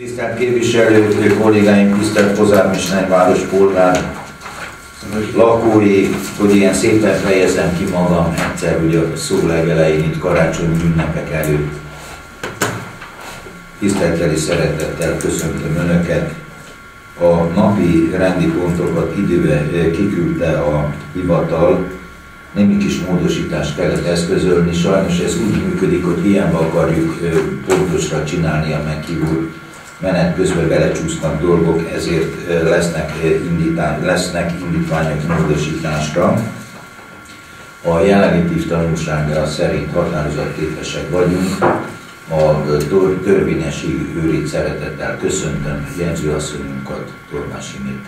Tisztelt képviselő kollégáim, tisztelt Kozármester várospolgár lakói, hogy ilyen szépen fejezem ki magam egyszer ugye a szó legelején itt karácsonyi ünnepek előtt. Tisztelettel és szeretettel köszöntöm Önöket. A napi rendi pontokat időbe kiküldte a hivatal, némi kis módosítást kellett eszközölni, sajnos ez úgy működik, hogy hiába akarjuk pontosra csinálni a meghívót, menet közben belecsúsznak dolgok, ezért lesznek indítványok módosításra. A jelenlétív tanulsága szerint határozatképesek vagyunk. A törvényesi őrit szeretettel köszöntöm jegyzőasszonyunkat, Tormás Imét.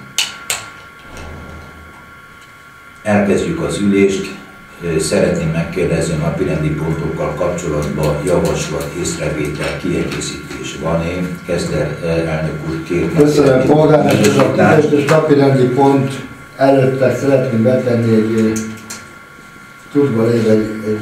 Kezdjük az ülést. Szeretném megkérdezni a napirendi pontokkal kapcsolatban javaslat, észrevétel, kiegészítés van-e? Kezder elnök úr, kérem. Köszönöm, polgármester, a 10-es napirendi pont előtte szeretném betenni egy tudva lévő egy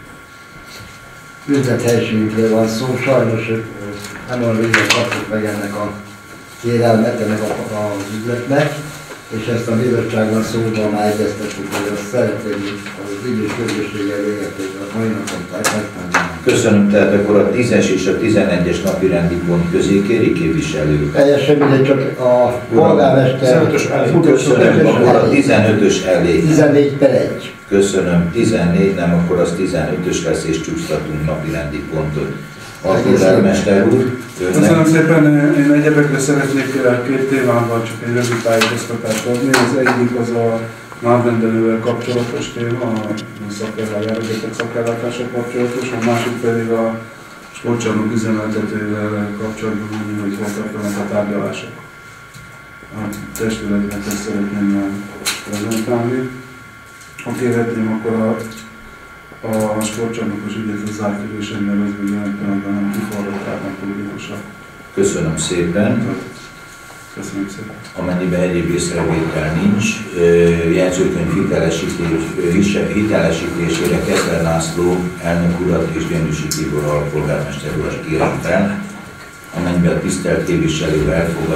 üzlethelyiségről van szó. Sajnos nem olyan régen kaptuk meg ennek a kérelmet, ennek az üzletnek, és ezt a bizottságban szóban már egyeztettük, hogy azt szeretném az idős közösség elérhetőt a mai napon megtenni. Köszönöm, tehát akkor a 10-es és a 11-es napi rendi pont közé kéri képviselők. Teljesen mindegy, csak a polgármester... Köszönöm, akkor a 15-ös elé. 14/1. Köszönöm, 14, nem, akkor az 15-ös lesz, és csúsztatunk napi rendi pontot. A polgármester úr, Köszönöm szépen, én egyebekre szeretnék két témában csak egy rövid tájékoztatást adni. Az egyik az a mávrendelővel kapcsolatos téma, a szakellátások szakellátással kapcsolatos, a másik pedig a sportcsarnok üzemeltetővel kapcsolatban mondani, hogy hol tartanak a tárgyalások. A testületnek ezt szeretném prezentálni. Ha kérhetném, akkor a sportcsarnokos ügyet a zárt ülésen nevezve, jelen pillanatban nem kiforratában publikusak. Köszönöm szépen. Köszönöm szépen. Amennyiben egyéb észrevétel nincs, jegyzőkönyv hitelesítésére Kezder László elnök urat és Gyöngyösi Tibor alpolgármester urat kérem fel. Amennyiben a tisztelt képviselők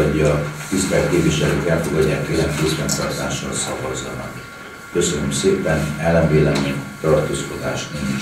elfogadják, kérem készfenntartással szavazzanak. Köszönöm szépen, ellenvélemény, tartózkodás nincs.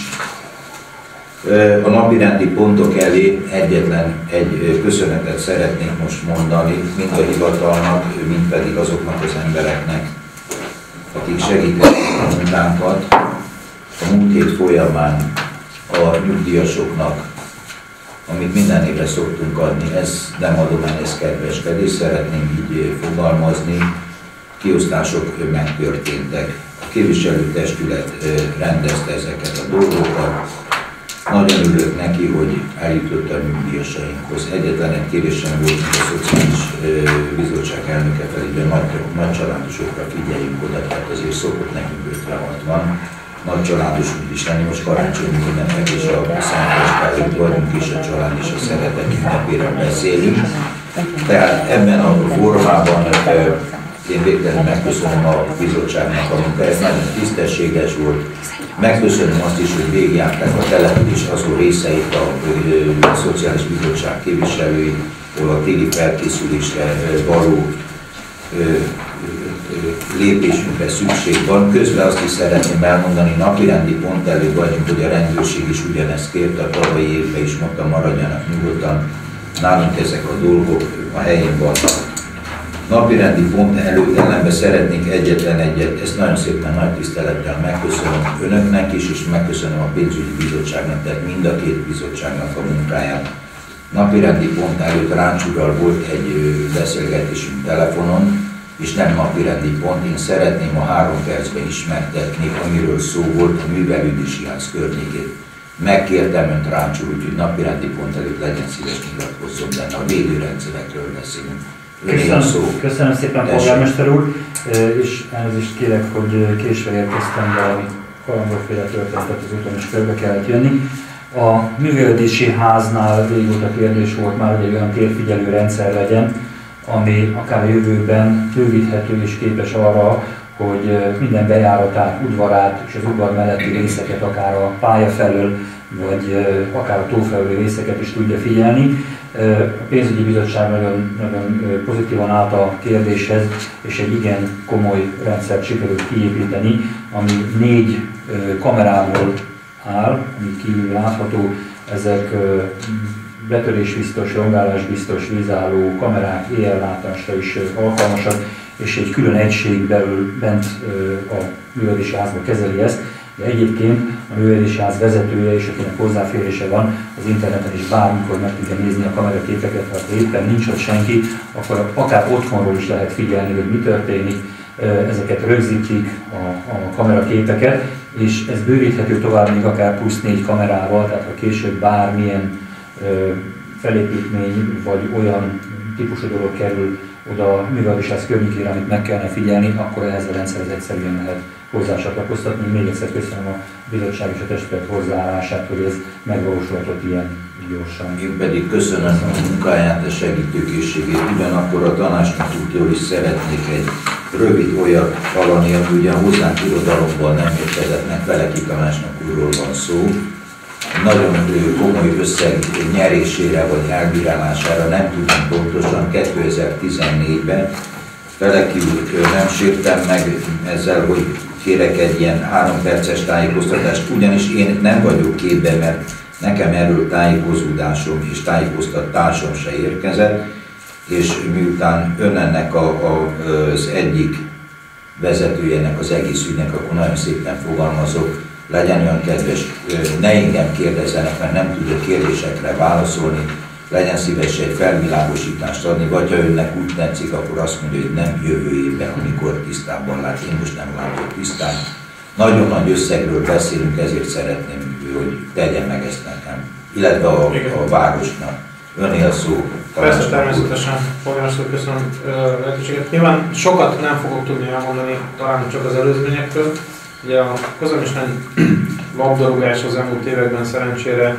A napirendi pontok elé egyetlen egy köszönetet szeretnék most mondani, mind a hivatalnak, mind pedig azoknak az embereknek, akik segítették a munkánkat. A múlt hét folyamán a nyugdíjasoknak, amit minden évre szoktunk adni, ez nem adomány, ez kedveskedés, szeretném így fogalmazni. Kiosztások megtörténtek. A képviselőtestület rendezte ezeket a dolgokat. Nagyon örülök neki, hogy eljutott a nyugdíjasainkhoz. Egyetlen egy kérésem volt, hogy a Szociális Bizottság elnöke felé, hogy nagy családosokra figyeljünk oda, tehát azért szokott nekünk 50-60 nagy családos is lenni. Most karácsonyi ünnepek és a Szentest előtt vagyunk, és a család és a szeretet ünnepéről beszélünk. Tehát ebben a formában én végtelenül megköszönöm a bizottságnak a munkáját, nagyon tisztességes volt. Megköszönöm azt is, hogy végigjárták a település azon részeit a Szociális Bizottság képviselői, ahol a téli felkészülésre való lépésünkre szükség van. Közben azt is szeretném elmondani, napirendi pont előtt vagyunk, hogy a rendőrség is ugyanezt kérte, a tavalyi évben is mondta, maradjanak nyugodtan. Nálunk ezek a dolgok a helyén vannak. Napirendi pont előtt ellenbe szeretnék egyetlen egyet, ezt nagyon szépen nagy tisztelettel megköszönöm önöknek is, és megköszönöm a pénzügyi bizottságnak, tehát mind a két bizottságnak a munkáját. Napirendi pont előtt Ráncs úrral volt egy beszélgetésünk telefonon, és nem napirendi pont, én szeretném a 3 percben ismertetni, amiről szó volt a művelődési ház környékét. Megkértem önt, Ráncs úr, úgyhogy napirendi pont előtt legyen szíves nyilatkozzon benne, a védőrendszerekről beszélünk. Köszönöm szépen, polgármester úr, és elnézést kérek, hogy késve érkeztem, valami kalamboféle történetet az úton, és körbe kellett jönni. A művelődési háznál régóta kérdés volt már, hogy egy olyan térfigyelő rendszer legyen, ami akár a jövőben bővíthető és képes arra, hogy minden bejáratát, udvarát és az udvar melletti részeket, akár a pálya felől, vagy akár a tó felüli részeket is tudja figyelni. A pénzügyi bizottság nagyon pozitívan állt a kérdéshez, és egy igen komoly rendszert sikerült kiépíteni, ami 4 kamerából áll, ami kívül látható. Ezek betörésbiztos, rongálásbiztos, vízálló kamerák, éjjellátásra is alkalmasak, és egy külön egység belül bent a művelési házba kezeli ezt. De egyébként a művelési ház vezetője és akinek hozzáférése van, az interneten is bármikor meg tudja nézni a kameraképeket, ha éppen nincs ott senki, akkor akár otthonról is lehet figyelni, hogy mi történik. Ezeket rögzítik a kameraképeket, és ez bővíthető tovább még akár plusz 4 kamerával, tehát ha később bármilyen felépítmény vagy olyan típusú dolog kerül oda a művelésház környékére, amit meg kellene figyelni, akkor ehhez a rendszerhez egyszerűen lehet hozzácsatlakoztatni. Még egyszer köszönöm a bizottság és a testület hozzáállását, hogy ez megvalósulhatott ilyen gyorsan. Én pedig köszönöm a munkáját, a segítőkészségét. Ugyanakkor a tanácsnak útól is szeretnék egy rövid olyat hallani, ami ugyan hozzánk irodalomban nem érkezetnek, Veleki tanácsnak úrról van szó. Nagyon komoly összeg nyerésére vagy elbírálására nem tudom pontosan, 2014-ben. Veleki úr, nem sértem meg ezzel, hogy kérek egy ilyen 3 perces tájékoztatást, ugyanis én nem vagyok képben, mert nekem erről tájékozódásom és tájékoztatásom se érkezett, és miután ön ennek az egyik vezetőjének az egész ügynek, akkor nagyon szépen fogalmazok, legyen olyan kedves, ne engem kérdezzenek, mert nem tudok kérdésekre válaszolni, legyen szíves egy felvilágosítást adni, vagy ha önnek úgy tetszik, akkor azt mondja, hogy nem jövő évben, amikor tisztában lát, én most nem látok tisztán. Nagyon nagy összegről beszélünk, ezért szeretném, hogy tegye meg ezt nekem, illetve a városnak. Önél szó. Persze, természetesen, polgármester, köszönöm lehetőséget. Nyilván sokat nem fogok tudni elmondani, talán csak az előzményekről. Ugye a Kozamislány labdarúgás az elmúlt években szerencsére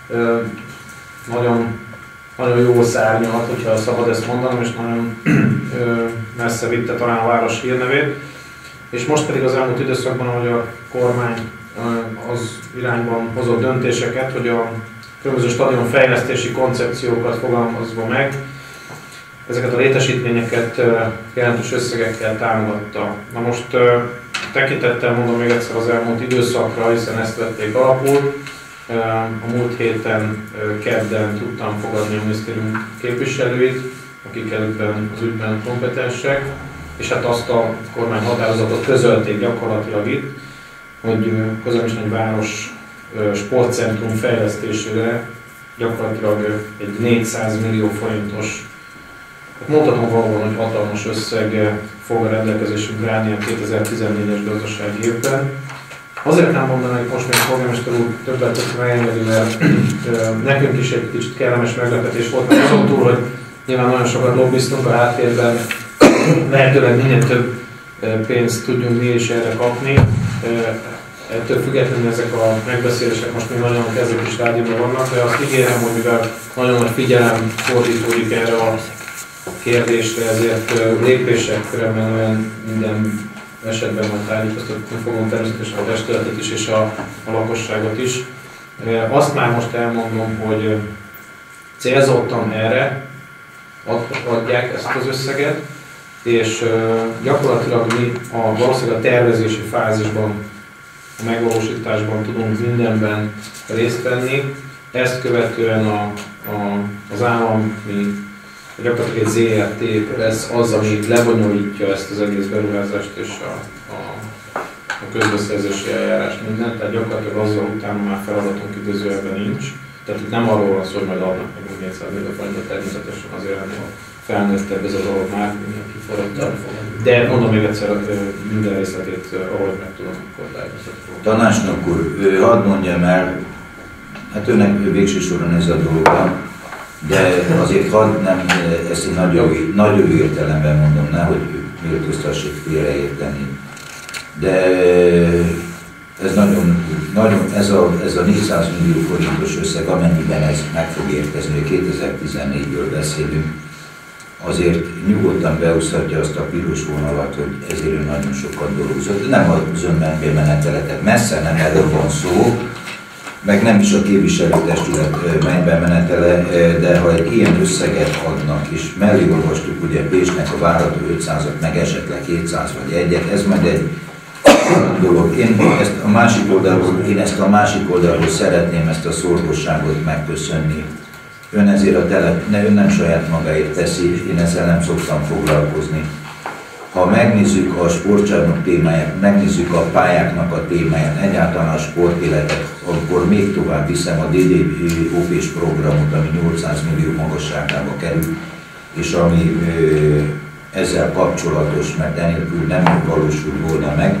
nagyon jól szárnyalt, hogyha szabad ezt mondanom, és nagyon messze vitte talán a város hírnevét. És most pedig az elmúlt időszakban, ahogy a kormány az irányban hozott döntéseket, hogy a különböző stadionfejlesztési koncepciókat fogalmazva meg, ezeket a létesítményeket jelentős összegekkel támogatta. Na most tekintettel mondom még egyszer az elmúlt időszakra, hiszen ezt vették alapul. A múlt héten kedden tudtam fogadni a minisztérium képviselőit, akik ebben az ügyben kompetensek, és hát azt a kormány határozatot közölték gyakorlatilag itt, hogy Kozamislány város sportcentrum fejlesztésére gyakorlatilag egy 400 millió forintos, mondhatom valóban, hogy hatalmas összeg fog a rendelkezésünkre állni a 2014-es gazdasági évben. Azért nem mondanék most még polgármester úr többet megengedi, mert nekünk is egy kicsit kellemes meglepetés volt, mert azon túl, hogy nyilván nagyon sokat lobbiztunk a háttérben, lehetőleg minél több pénzt tudjunk mi is erre kapni. Ettől függetlenül ezek a megbeszélések most még nagyon kezdeti stádiumban vannak, de azt ígérem, hogy mivel nagyon nagy figyelem fordítódik erre a kérdésre, ezért lépésekre menően minden esetben majd tájékoztatni fogom természetesen a testületet is és a lakosságot is. Azt már most elmondom, hogy célzottan erre adják ezt az összeget, és gyakorlatilag mi valószínűleg a tervezési fázisban, a megvalósításban tudunk mindenben részt venni. Ezt követően az állami, gyakorlatilag egy ZRT lesz az, ami lebonyolítja ezt az egész beruházást és a közbeszerzési eljárást mindent, tehát gyakorlatilag azzal utána már feladatunk idézőjelben nincs. Tehát itt nem arról van szó, hogy majd adnak meg 400 millió forintot, természetesen azért ennél felnőttebb ez a dolog már, mindenki forradtal. De mondom még egyszer, minden részletét, ahogy meg tudom, akkor tájékoztatni. Tanácsnok úr, hadd mondjam el, hát önnek végső soron ez a dolog, de azért hadd nem ezt nagyobb értelemben mondom, nehogy méltóztassék félreérteni. De ez ez a 400 millió forintos összeg, amennyiben ez meg fog érkezni, 2014-ből beszélünk, azért nyugodtan beúszhatja azt a piros vonalat, hogy ezért ő nagyon sokat dolgozott. Nem az önmeneteletek, messze nem erről van szó, meg nem is a képviselőtestület menetele, de ha egy ilyen összeget adnak, és mellé olvastuk ugye Pécsnek a várható 500-at, meg esetleg 200 vagy egyet, ez majd egy dolog. Én ezt a másik oldalról szeretném ezt a szorgosságot megköszönni. Ön ezért ön nem saját magáért teszi, én ezzel nem szoktam foglalkozni. Ha megnézzük a sportcsarnok témáját, megnézzük a pályáknak a témáját, egyáltalán a sportéletet, akkor még tovább viszem a DDOP-s programot, ami 800 millió magasságába kerül, és ami ezzel kapcsolatos, mert enélkül nem valósul volna meg.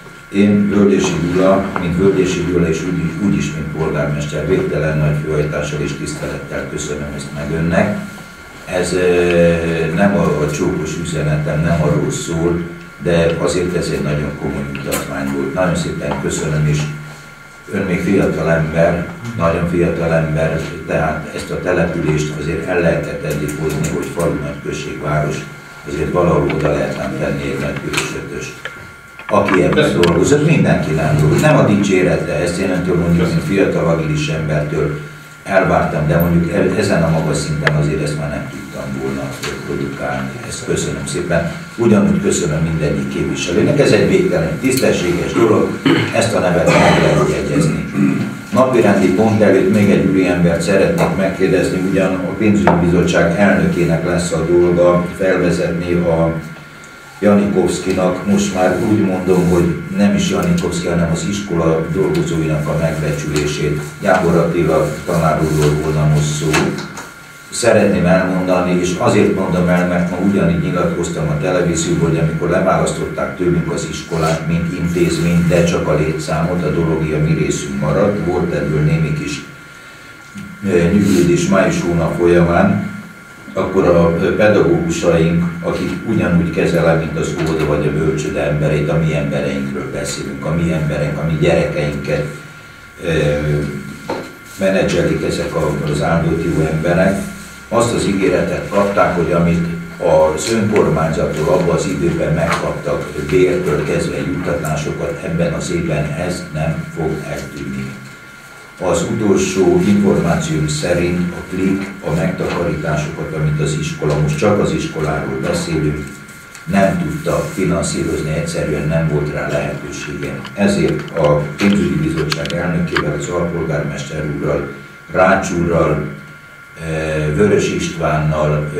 Én Völgyesi Gyula, mint Völgyesi Gyula, és úgyis, mint polgármester, végtelen nagy főhajtással és tisztelettel köszönöm ezt meg önnek. Ez nem a csókos üzenetem, nem arról szól, de azért ez egy nagyon komoly mutatvány volt. Nagyon szépen köszönöm, és ön még fiatal ember, nagyon fiatal ember, tehát ezt a települést azért el lehetett eddig hozni, hogy falu, nagy község, város, azért valahol oda lehetne tenni egy nagy Piros-ötöst. Aki ebben dolgozott, mindenki nem dolgozott. Nem a dicséretre, ezt én öntől mondjuk, mint fiatal agilis embertől elvártam, de mondjuk ezen a magas szinten azért ezt már nem tudtam volna produkálni. Ezt köszönöm szépen. Ugyanúgy köszönöm mindegyik képviselőnek. Ez egy végtelen tisztességes dolog, ezt a nevet meg lehet jegyezni. Napirendi pont előtt még egy úriembert szeretnék megkérdezni, ugyan a pénzügyi bizottság elnökének lesz a dolga felvezetni a Janikovszkinak, most már úgy mondom, hogy nem is Janikovszki, hanem az iskola dolgozóinak a megbecsülését. Jámbor Attila tanár úrról volna most szó. Szeretném elmondani, és azért mondom el, mert ma ugyanígy nyilatkoztam a televízióban, hogy amikor leválasztották tőlünk az iskolát, mint intézményt, de csak a létszámot, a dolog a mi részünk maradt, volt ebből némi kis nyűglődés május hónap folyamán, akkor a pedagógusaink, akik ugyanúgy kezelnek, mint az óvoda vagy a bölcsőde embereit, a mi embereinkről beszélünk, a mi embereink, a mi gyerekeinket menedzselik ezek az áldott jó emberek, azt az ígéretet kapták, hogy amit az önkormányzattól abban az időben megkaptak bértől kezdve juttatásokat, ebben az évben ez nem fog eltűnni. Az utolsó információim szerint a klik, a megtakarításokat, amit az iskola, most csak az iskoláról beszélünk, nem tudta finanszírozni, egyszerűen nem volt rá lehetősége. Ezért a pénzügyi bizottság elnökével, az alpolgármester úrral, Rács úrral, Vörös Istvánnal,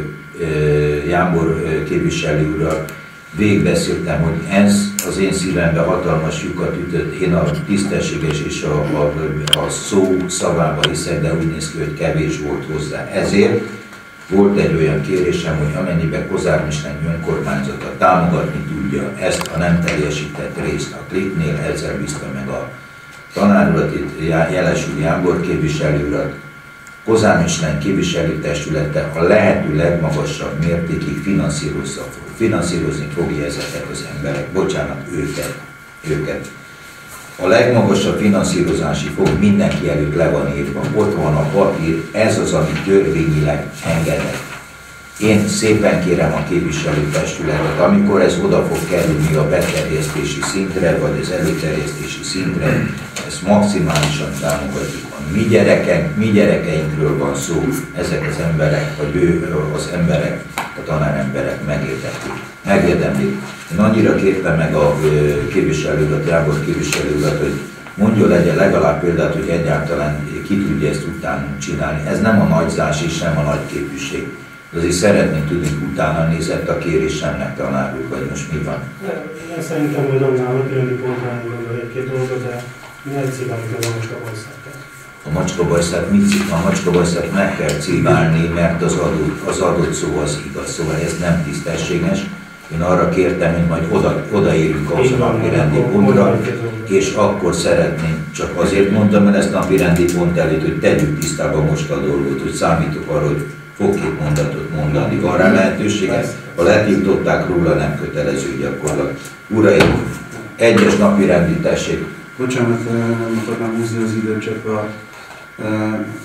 Jámbor képviselő úrral végigbeszéltem, hogy ez az én szívembe hatalmas lyukat ütött. Én a tisztességes és a szó szavába hiszek, de úgy néz ki, hogy kevés volt hozzá. Ezért volt egy olyan kérésem, hogy amennyiben Kozármislány önkormányzata támogatni tudja ezt a nem teljesített részt a kliknél, ezzel bízta meg a tanárulat, itt Jeles úr Jámbor képviselő urat, Kozármislány képviselőtestülete a lehető legmagasabb mértékig finanszírozni fogja ezeket az emberek, bocsánat, őket. A legmagasabb finanszírozási fog mindenki előtt le van írva, ott van a papír, ez az, ami törvényileg engedett. Én szépen kérem a képviselőtestületet, amikor ez oda fog kerülni a beterjesztési szintre, vagy az előterjesztési szintre, ezt maximálisan támogatjuk. A mi gyerekeinkről van szó, ezek az emberek, vagy az emberek, a tanáremberek megérdemlik. Én annyira kértem meg a képviselőt, Jámbor képviselőt, hogy mondja legyen legalább példát, hogy egyáltalán ki tudja ezt utánunk csinálni. Ez nem a nagyzás és nem a nagy képűség. Azért szeretnénk tudni, hogy utána nézett a kérésemnek, tanár úr, vagy most mi van? Én szerintem, hogy annál jönni pontrán gondolja egy-két dolgot, de mi egy cigáljuk a macskabajszát. A macskabajszát a macskabajszát meg kell cigálni, mert az adott szó az igaz, szóval ez nem tisztességes. Én arra kértem, hogy majd odaérünk ahhoz a napirendi pontra, és akkor szeretném, csak azért mondtam el ezt napirendi pont előtt, hogy tegyük tisztába most a dolgot, hogy számítok arra, hogy fog két mondatot mondani. Van rá lehetősége? Ha letiltották róla, nem kötelező gyakorlat. Uraim, egyes napirendi tessék. Bocsánat, nem akarnám húzni az időt, csak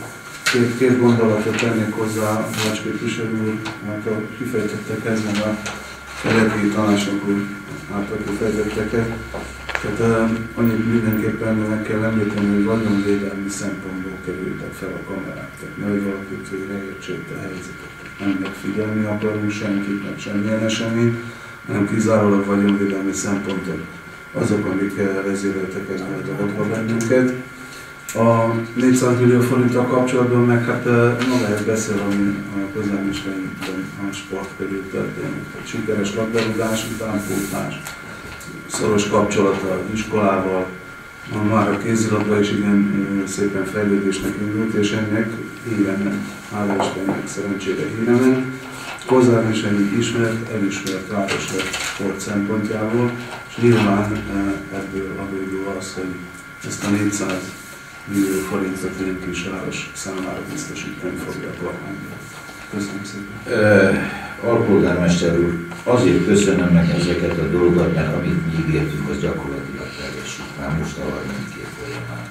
Két gondolatot tennék hozzá, Bács képviselő úr által kifejtettekhez, meg a keleti tanácsok úr által kifejtetteket. Tehát annyit mindenképpen meg kell említeni, hogy vagyonvédelmi szempontból kerültek fel a kamerák. Tehát nehogy valakit félreértsék a helyzetet. Nem megfigyelni akarunk senkit, meg semmilyen eseményt, hanem kizárólag vagyonvédelmi szempontok azok, amik vezéreltek ezzel a bennünket. A 400 millió forinttal kapcsolatban meg hát magáért beszél, ami a közelmesterekben a sport körül történik. Sikeres labdarúgás, utánpótlás, szoros kapcsolat az iskolával, már a kézilabda is igen szépen fejlődésnek indult, és ennek híren, hála Istennek szerencsére híren. Kozár is egy ismert, elismert város lett sport szempontjából, és nyilván ebből adódó az, hogy ezt a 400 millió forintot egy kis város számára biztosítani fogja a kormány. Köszönöm szépen. Alpolgármester úr, azért köszönöm meg ezeket a dolgokat, mert amit mi ígértünk, az gyakorlatilag teljesült. Már most a 32 folyamán.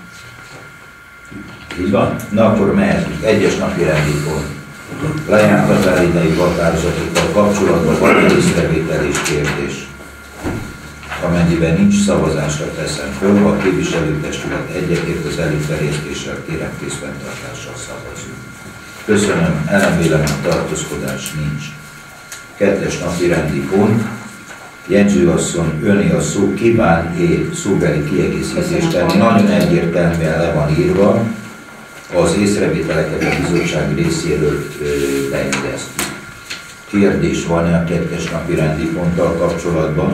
Így van? Na akkor mehetünk. Egyes napi rendi pont. Lejárt határidei határozatokkal kapcsolatban van egy észrevétel és kérdés. Amennyiben nincs szavazásra teszem föl, a képviselőtestület egyetért az előterjesztéssel, kérem készfenntartással szavazunk. Köszönöm, ellenvélemény, tartózkodás nincs. Kettes napi rendi pont. Jegyző asszony, öné a szó, kíván-e szóbeli kiegészítést tenni? Nagyon egyértelműen le van írva. Az észrevételeket a bizottság részéről beegyeztük. Kérdés van-e a kettes napi rendi ponttal kapcsolatban?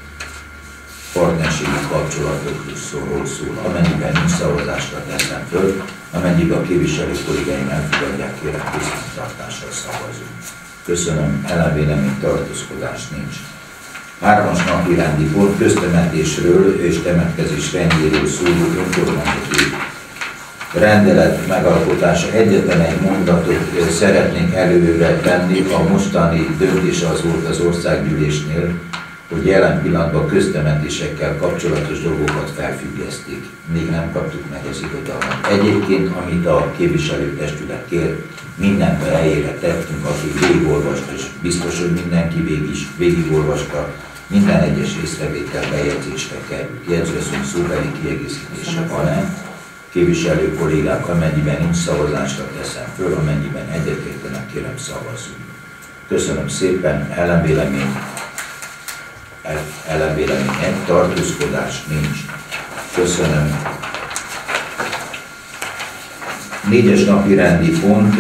Partnerségi kapcsolatokról szól. Amennyiben nincs szavazásra teszem föl, amennyiben a képviselő kollégáim elfogadják, kérem készfenntartással szavazunk. Köszönöm, ellenvélemény, tartózkodás nincs. Hármas napi rendi pont, köztemetésről és temetkezés rendjéről szóló önkormányzati rendelet megalkotása. Egyetlen egy mondatot szeretnék előre tenni. A mostani döntés az volt az országgyűlésnél, hogy jelen pillanatban köztemetésekkel kapcsolatos dolgokat felfüggesztik. Még nem kaptuk meg az irodalmat. Egyébként, amit a képviselőtestület kér, mindent a helyére tettünk, aki végigolvasta, és biztos, hogy mindenki végigolvasta, minden egyes észrevétel bejegyzésre került. Jegyzőasszony szóbeli kiegészítése van-e? Képviselő kollégák, amennyiben nincs szavazásra teszem föl, amennyiben egyetértenek, kérem szavazzunk. Köszönöm szépen, ellenvélemény, egy tartózkodás nincs. Köszönöm. 4-es napi rendi pont,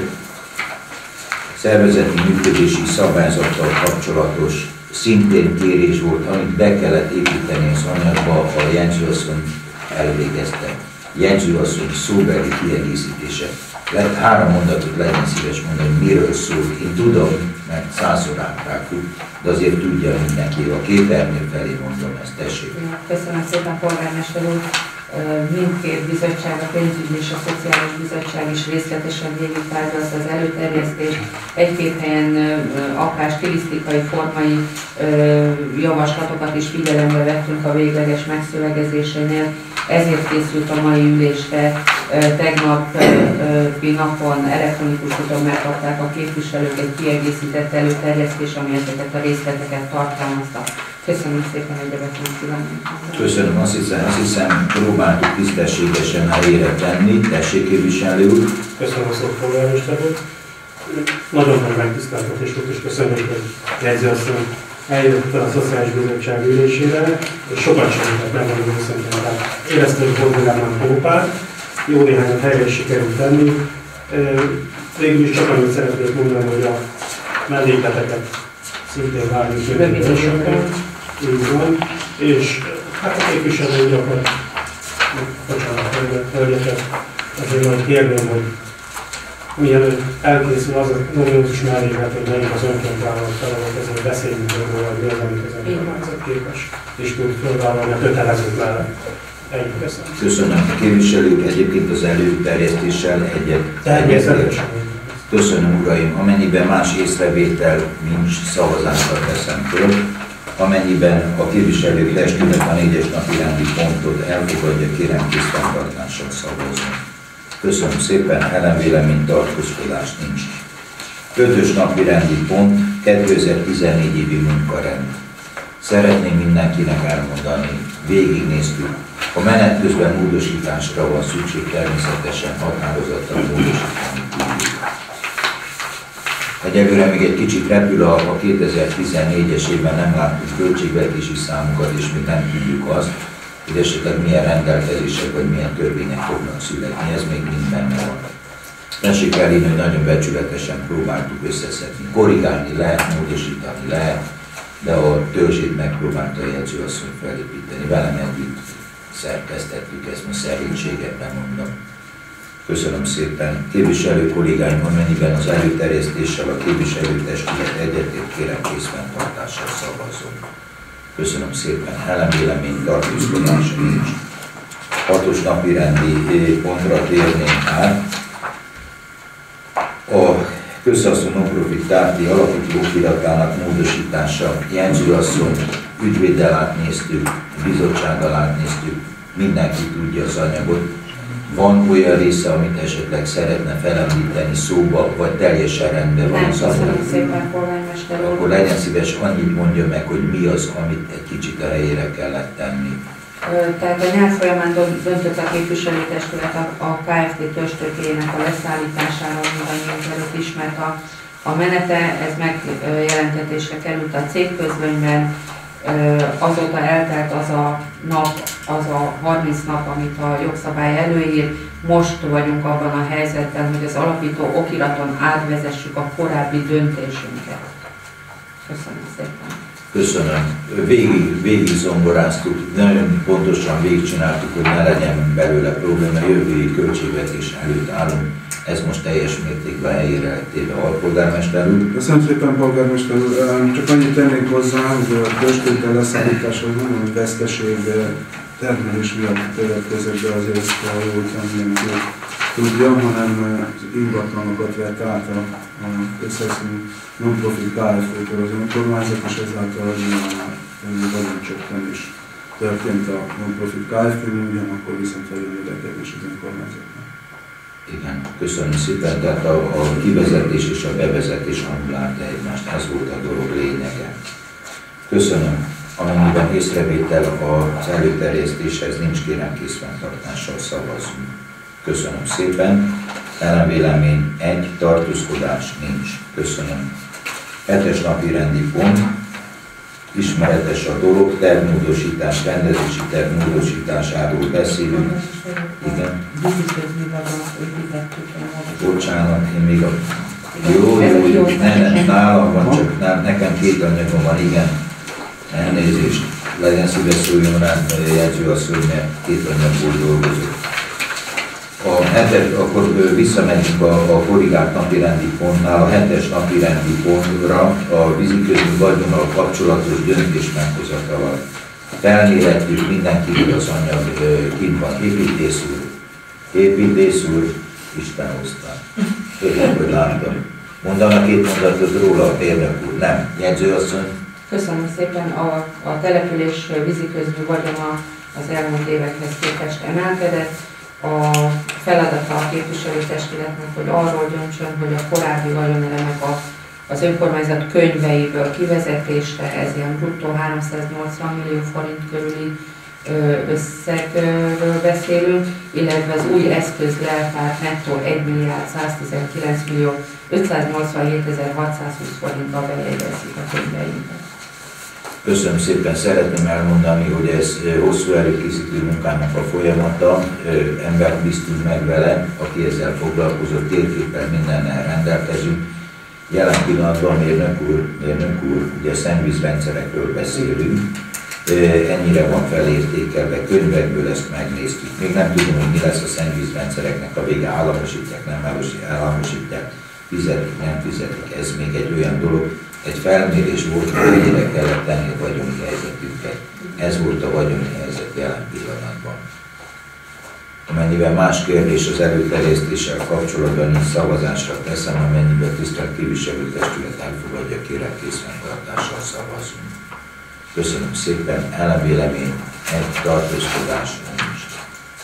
szervezeti működési szabályzattal kapcsolatos szintén kérés volt, amit be kellett építeni az anyagba, a jegyzőasszony elvégezte. Jegyzőasszony szóbeli kiegészítése. 3 mondatot legyen szíves mondani, hogy miről szól. Én tudom, mert 100-szor átrágtuk, de azért tudja mindenki. A képernyő felé mondom ezt, tessék. Köszönöm szépen, polgármester úr. Mindkét bizottság, a pénzügyi és a szociális bizottság is részletesen végigtárgyalta az előterjesztést. Egy-két helyen akár stilisztikai, formai javaslatokat is figyelembe vettünk a végleges megszövegezésénél. Ezért készült a mai ülésre. Tegnapi napon elektronikus úton megkapták a képviselők egy kiegészített előterjesztés, ami ezeket a részleteket tartalmazta. Köszönöm szépen, hogy bevettem szívemnek. Köszönöm, azt hiszem próbáltuk tisztességesen helyére tenni. Tessék, képviselő úr. Köszönöm a szót, polgármester úr. Nagyon nagy megtiszteltetés volt, és köszönjük, hogy jegyzőasszony eljött a Szociális Bizottság ülésére, és sokat segített megmondani szerintem. Tehát éreztünk hozzám hópát, jó néhányat helyre is sikerült tenni. Végül is csak annyit szeretnék mondani, hogy a mellékleteket szintén várjuk rövidesen. Így van. És hát a képviselő gyakorlat, bocsánat, hölgyeket, azért majd kérném, hogy mielőtt elkészül az a nominózus melléklet, hogy melyik az önként vállalt feladat, ezért beszéljünk róla, hogy mi az, amit az önkormányzat képes és tud fölvállalni a kötelezők mellett. Ennyi, köszönöm. Köszönöm. A képviselők egyébként az előterjesztéssel egyetért. Köszönöm, uraim. Amennyiben más észrevétel nincs, szavazásra teszem föl. Amennyiben a képviselők testület a 4-es napi rendi pontot elfogadja, kérem készfenntartással szavazni. Köszönöm szépen, ellenvélemény, tartózkodás nincs. 5-ös napi rendi pont, 2014 évi munkarend. Szeretném mindenkinek elmondani, végignéztük. A menet közben módosításra van szükség, természetesen határozottan módosítani tudjuk. Egyelőre még egy kicsit repül a 2014-es évben nem láttuk költségvetési számokat, és még nem tudjuk azt, hogy esetleg milyen rendelkezések vagy milyen törvények fognak születni, ez még mind benne van. Tessék elhinni, hogy nagyon becsületesen próbáltuk összeszedni. Korrigálni lehet, módosítani lehet, de a törzsét megpróbálta a jegyzőasszony felépíteni. Velem együtt szerkesztettük ezt, most szerénységet mondom. Köszönöm szépen. Képviselő kollégáim, amennyiben az előterjesztéssel a képviselőtestület egyetért, kérem készfenntartással szavazzon. Köszönöm szépen. Ellenvélemény, tartózkodás nincs. 6-os napi rendi pontra térnénk át. A közhasznú non-profit Kft. Alapító okiratának módosítása. Jegyzőasszony, ügyvéddel átnéztük, bizottsággal átnéztük, mindenki tudja az anyagot. Van olyan része, amit esetleg szeretne felemlíteni szóba, vagy teljesen rendben van az anyag? Köszönöm szépen, polgármester úr. Akkor legyen szíves, annyit mondja meg, hogy mi az, amit egy kicsit a helyére kellett tenni. Tehát a nyár folyamán döntött a képviselőtestület a Kft. Törzstőkéjének a leszállításáról, mindannyiunk előtt ismert a menete, ez megjelentetésre került a cégközlönyben, azóta eltelt az a nap, az a 30 nap, amit a jogszabály előír. Most vagyunk abban a helyzetben, hogy az alapító okiraton átvezessük a korábbi döntésünket. Köszönöm szépen. Köszönöm. Végig zongoráztuk, nagyon pontosan végigcsináltuk, hogy ne legyen belőle probléma, jövői költségvetés előtt állunk. Ez most teljes mértékben helyére téve alpolgármester úr. Köszönöm szépen, polgármester úr. Csak annyit tennék hozzá, hogy a törzstőke leszállítás, hogy nem a veszteség termelés miatt következett, de azért ezt jól mindenki tudja, hanem az ingatlanokat vett át a közhasznú non-profit Kft-től az önkormányzat, és ezáltal a vagyoncsökkenés történt a non-profit Kft-nél, ugyanakkor viszont a növekedés az önkormányzatnak. Igen, köszönöm szépen. Tehát a kivezetés és a bevezetés annulálta egymást. Ez volt a dolog lényege. Köszönöm. Amennyiben észrevétel az előterjesztéshez nincs, kérem készfenntartással szavazzunk. Köszönöm szépen. Ellenvélemény 1, tartózkodás nincs. Köszönöm. 7-es napi rendi pont. Ismeretes a dolog, tervmódosítás, rendezési tervmódosításáról beszélünk. Igen. Bocsánat, én még a... Jó, nem, nálam van, csak nekem 2 anyagom van, igen. Elnézést, legyen szíves szóljon rá jegyzőasszony, mert 2 anyagból dolgozok. Akkor visszamegyünk a korrigált napirendi pontnál, a 7-es napirendi pontra, a víziközmű vagyonnal kapcsolatos döntés meghozatala. Felmérettük mindenkiből az anyag, kint van építész úr. Építész úr, Isten hozta. Örülök, hogy láttam. Mondanak 2 mondatot róla a mérnök úr, nem? Jegyzőasszony? Köszönöm szépen. A település víziközmű vagyona az elmúlt évekhez képest emelkedett. A feladata a képviselőtestületnek, hogy arról döntsön, hogy a korábbi vagyonelemek az önkormányzat könyveiből kivezetésre, ez ilyen bruttó 380 millió forint körüli összegről beszélünk, illetve az új eszköz leltárt nettó 1 milliárd 119 millió 587 620 forinttal bejegyezzik a könyveinket. Köszönöm szépen, szeretném elmondani, hogy ez hosszú előkészítő munkának a folyamata, embert bíztunk meg vele, aki ezzel foglalkozott, térképpel mindennel rendelkezünk. Jelen pillanatban mérnök úr, ugye szennyvízrendszerekről beszélünk, ennyire van felértékelve, könyvekből ezt megnéztük. Még nem tudom, hogy mi lesz a szennyvízrendszereknek a vége, államosítják, nem államosítják, fizetik, nem fizetik, ez még egy olyan dolog. Egy felmérés volt, hogy mennyire kellett tenni a vagyoni helyzetünket. Ez volt a vagyoni helyzet jelen pillanatban. Amennyiben más kérdés az előterjesztéssel kapcsolatban nincs, szavazásra teszem, amennyiben tisztelt képviselőtestület elfogadja, kérem készfenntartással szavazzunk. Köszönöm szépen, ellenvélemény, 1, tartózkodás nincs.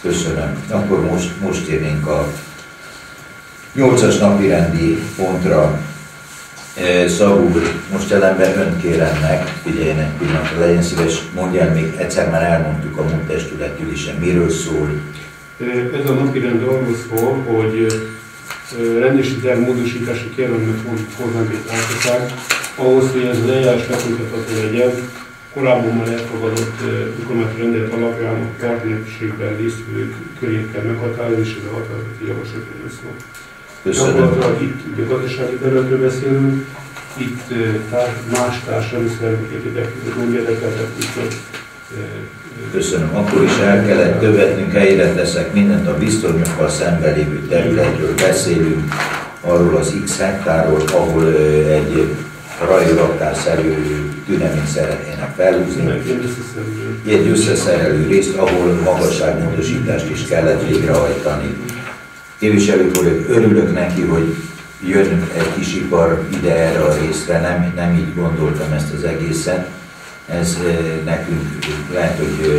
Köszönöm. Akkor most érnénk a 8-as napi rendi pontra. Szabó úr, most ellenben önt kérem meg, figyeljen egy pillanatra, legyen szíves, mondja el, még egyszer már elmondtuk a munkatestületülésen, miről szól. Ez a napirend arról szól, hogy rendési terv módosítási kérelmet hoznánk egy társaság, ahhoz, hogy ez az eljárás lefolytatható legyen, korábban már elfogadott önkormányzati rendelet alapján a partnerségben résztvevők körét kell meghatározni, és ez a határozati javaslatról szól. Köszönöm. Itt ugye gazdasági területről beszélünk, itt más társadalmi szervezeteket érdekeltek, nem érdekeltek, Köszönöm. Akkor is el kellett követnünk, helyre teszek mindent, a biztonyokkal szemben lévő területről beszélünk, arról az X hektárról, ahol egy rajraktárszerű tüneményt szeretnének felhúzni. Egy összeszerelő részt, ahol magasságmódosítást is kellett végrehajtani. Képviselő kollég, örülök neki, hogy jön egy kis ipar ide erre a részre, nem így gondoltam ezt az egészet. Ez nekünk lehet,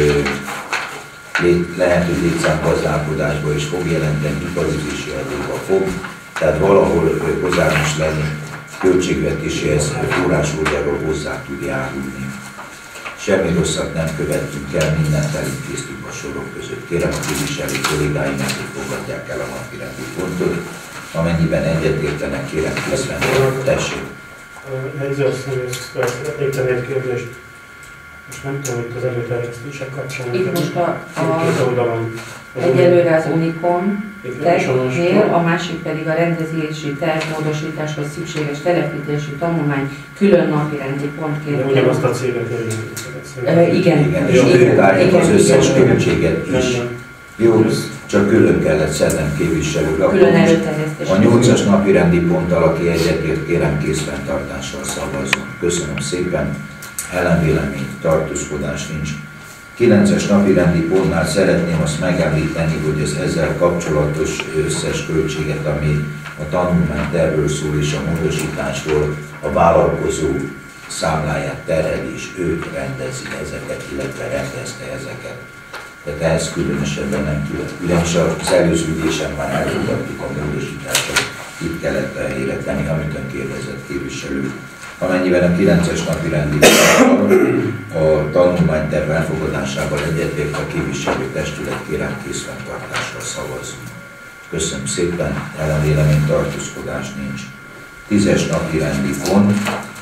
hogy létszámgazdálkodásba is fog jelenteni, iparüzési adóba fog, tehát valahol hozzámus lenni költségvetéséhez forrásoldalról hozzá tud járulni. Semmi rosszat nem követtünk el, mindent elintéztünk a sorok között. Kérem a képviselő kollégáimat, hogy fogadják el a napirendi pontot. Amennyiben egyetértenek, kérem készben. Tessék. Jegyzőasszonyhoz szeretnék tenni egy kérdést. Most nem tudom, itt az előterjesztések kapcsán. Itt most egyelőre az Unicom tervnél, a másik pedig a rendezési tervmódosításhoz szükséges telepítési tanulmány külön napirendi pontként. De ugyanazt a céget érinteni. Igen. És ők állják az összes költséget is. Jó, csak külön kellett szednem képviselők. Külön előterjesztés. A 8-as napi rendi ponttal, aki egyetért, kérem készfenntartással szavazzon. Köszönöm szépen. Ellenvélemény, tartózkodás nincs. 9-es napi rendi pontnál szeretném azt megemlíteni, hogy az ezzel kapcsolatos összes költséget, ami a tanulmánytervről szól és a módosításról, a vállalkozó számláját terheli, és ők rendezik ezeket, illetve rendezte ezeket. Tehát ehhez különösebben nem külön. Ugyanis az előző ülésen már elfogadtuk a módosítást, itt kellett a helyre tenni, amit ön kérdezett képviselő. Amennyiben a 9-es napi rendi a tanulmányterv elfogadásával egyetért a képviselő testület, kérem készfenntartással szavazzunk. Köszönöm szépen, ellenvélemény, tartózkodás nincs. 10-es napi rendi pont.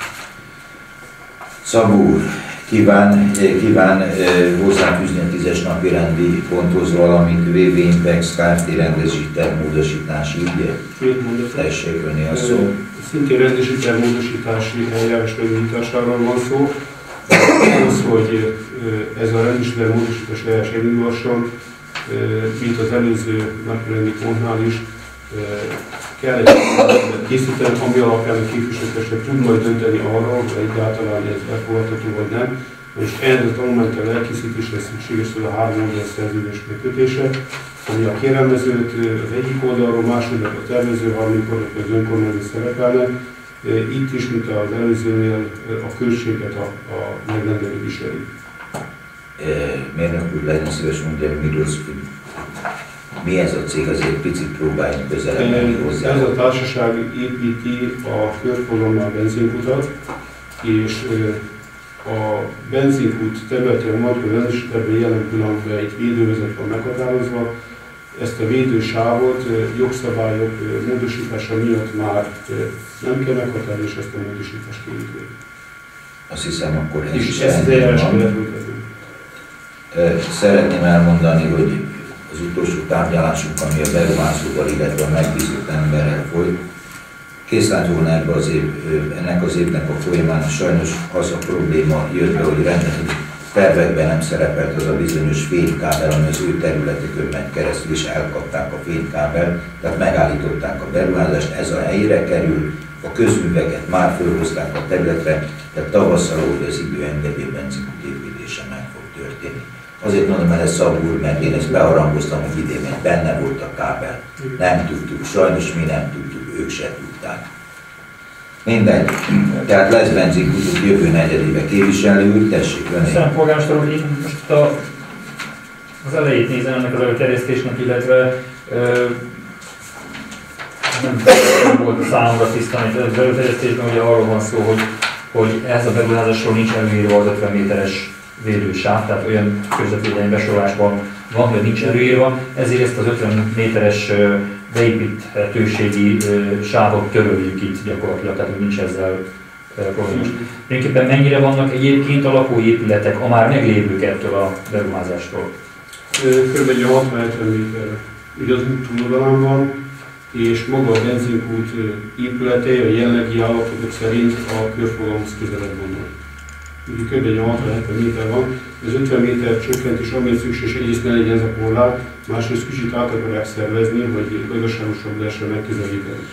Szabó úr, kíván hozzáfűzni a 10-es napi rendi ponthoz valamit, VV Impex Kft. Rendezési tervmódosítási ügye? Tessék, önné a szó. Szintén rendési tervmódosítási eljárás rövidításáról van szó. Az, hogy ez a rendési tervmódosítási eljárás elindulhasson, mint az előző napirendi pontnál is, kell egy készíteni, ami alapján a képviselőtestület tud majd dönteni arról, hogy egyáltalán ez befogadható vagy nem. És ehhez a tanulmányterv elkészítésre szükséges az a 3 oldal szerződés megkötése, ami a kérelmezőt az egyik oldalról, másodikról a tervező, harmadikról az önkormányzat szerepelne. Itt is, mint az előzőnél, a költséget a megrendelő viseli. Mérnök úr, legyen szíves, mondja, miről szól. Mi ez a cég? Azért picit próbáljunk közelebb menni hozzá. Ez a társaság építi a körforgalommal benzinkutat, és a benzinkút területén, a magyar rendési területén jelen pillanatban egy védővezet van meghatározva. Ezt a védősávot jogszabályok módosítása miatt már nem kell meghatározni, és ezt a módosítást kérjük. Azt hiszem, akkor ez is rendben van. Szeretném elmondani, hogy az utolsó tárgyalásunk, ami a beruházóval, illetve a megbízott emberrel folyt, kész lett volna ennek az évnek a folyamán, sajnos az a probléma jött be, hogy rendben tervekben nem szerepelt az a bizonyos fénykábel, ami az ő területükön megy keresztül, és elkapták a fénykábel, tehát megállították a beruházást, ez a helyre kerül, a közműveket már fölhozták a területre, tehát tavasszal, hogy az idő engedi, a benzinkút építése meg fog történni. Azért mondom el ezt, Szabó úr, mert én ezt beharangoztam, hogy idén, mert benne volt a kábel. Nem tudtuk, sajnos mi nem tudtuk, ők se tudták. Mindegy. Tehát lesz benzinkutunk jövő negyedébe. Képviselő úr, tessék, Köszönöm, polgármester úr, most az elejét nézem ennek az előterjesztésnek, illetve nem volt számomra tisztán az előterjesztésben, ugye arról van szó, hogy ez a beruházásról nincs előírva az 50 méteres védősáv, tehát olyan közvetvédelmi besorolásban van, hogy nincs előírva, ezért ezt az 50 méteres beépíthetőségi sávot töröljük itt gyakorlatilag, tehát nincs ezzel problémás. Tulajdonképpen mennyire vannak egyébként a lakóépületek a már meglévők ettől a beruházástól? Kb. 60-70 méterre. Ugye az út túloldalán van, és maga a benzinkút épülete a jelenlegi állapotok szerint a körforgalomhoz közelebb van. Ugye kb. 60-70 méter van, az 50 méter csökkentés, amely szükséges, egyrészt ne legyen ez a korlát, másrészt kicsit át akarják szervezni, hogy gazdaságosabb lehessen megközelíteni.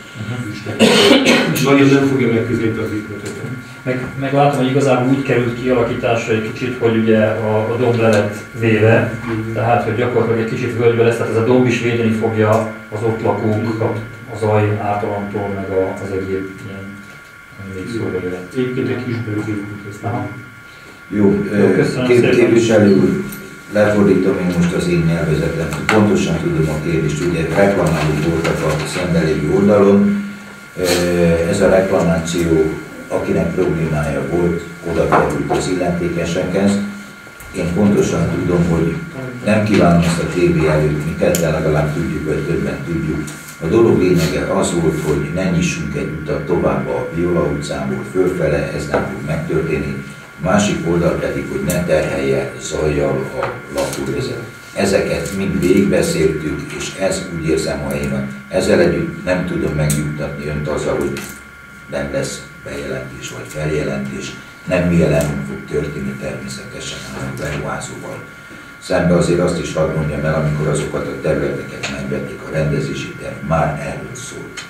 Nagyon nem fogja megközelíteni az épületeket. Meg látom, hogy igazából úgy került kialakításra egy kicsit, hogy ugye a domb le lett véve, tehát hogy gyakorlatilag egy kicsit völgybe lesz, tehát ez a domb is védeni fogja az ott lakókat a zaj általamtól, meg az egyéb ilyen még szóval jöhet. Egyébként egy kis belőzőkút ezt. Jó, képviselő úr, lefordítom én most az én nyelvezetem, pontosan tudom a kérdést, ugye reklamálók voltak a szembelévő oldalon, ez a reklamáció, akinek problémája volt, oda került az illetékesekhez. Én pontosan tudom, hogy nem kívánom ezt a tévé előtt, mi ketten legalább tudjuk, vagy többen tudjuk. A dolog lényege az volt, hogy ne nyissunk egy utat tovább a Viola utcából fölfele, ez nem fog megtörténni. A másik oldal pedig, hogy ne terhelje zajjal a lakóközet. Ezeket mind végigbeszéltük, és ez úgy érzem a helyben. Ezzel együtt nem tudom megnyugtatni önt azzal, hogy nem lesz bejelentés vagy feljelentés. Nem mi ellen fog történni természetesen, hanem beruházóval. Szembe azért azt is hadd mondjam el, amikor azokat a területeket megvették, a rendezési terv már erről szólt.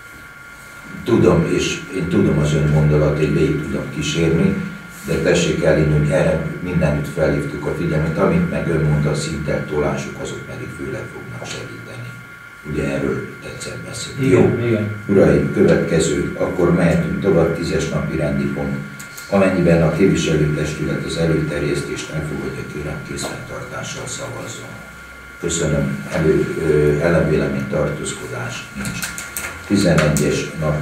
Tudom, és én tudom az ön mondatait, végig tudom kísérni, de tessék elhinni, hogy erre mindenütt felhívtuk a figyelmet, amit meg ön mondta, a szinten tolások, azok pedig főleg fognak segíteni. Ugye erről tetszett beszélni. Jó, igen. Uraim, következő, akkor mehetünk tovább, 10-es napi rendi pont. Amennyiben a képviselőtestület az előterjesztést elfogadja, kérem készfenntartással szavazzon. Köszönöm, ellenvélemény, tartózkodás nincs. 11-es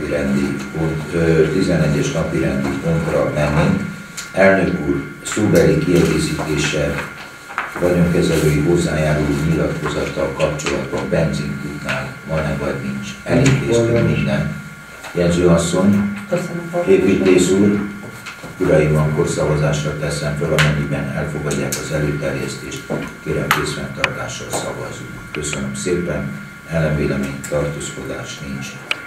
napi rendi pontra mennénk. Elnök úr, szóbeli kiegészítéssel vagyonkezelői hozzájáruló nyilatkozattal kapcsolatban benzinkútnál van-e vagy nincs? Elintéztünk minden. Jegyzőasszony, építész úr, uraim, akkor szavazásra teszem fel, amennyiben elfogadják az előterjesztést, kérem készfenntartással szavazzunk. Köszönöm szépen, ellenvélemény, tartózkodás nincs.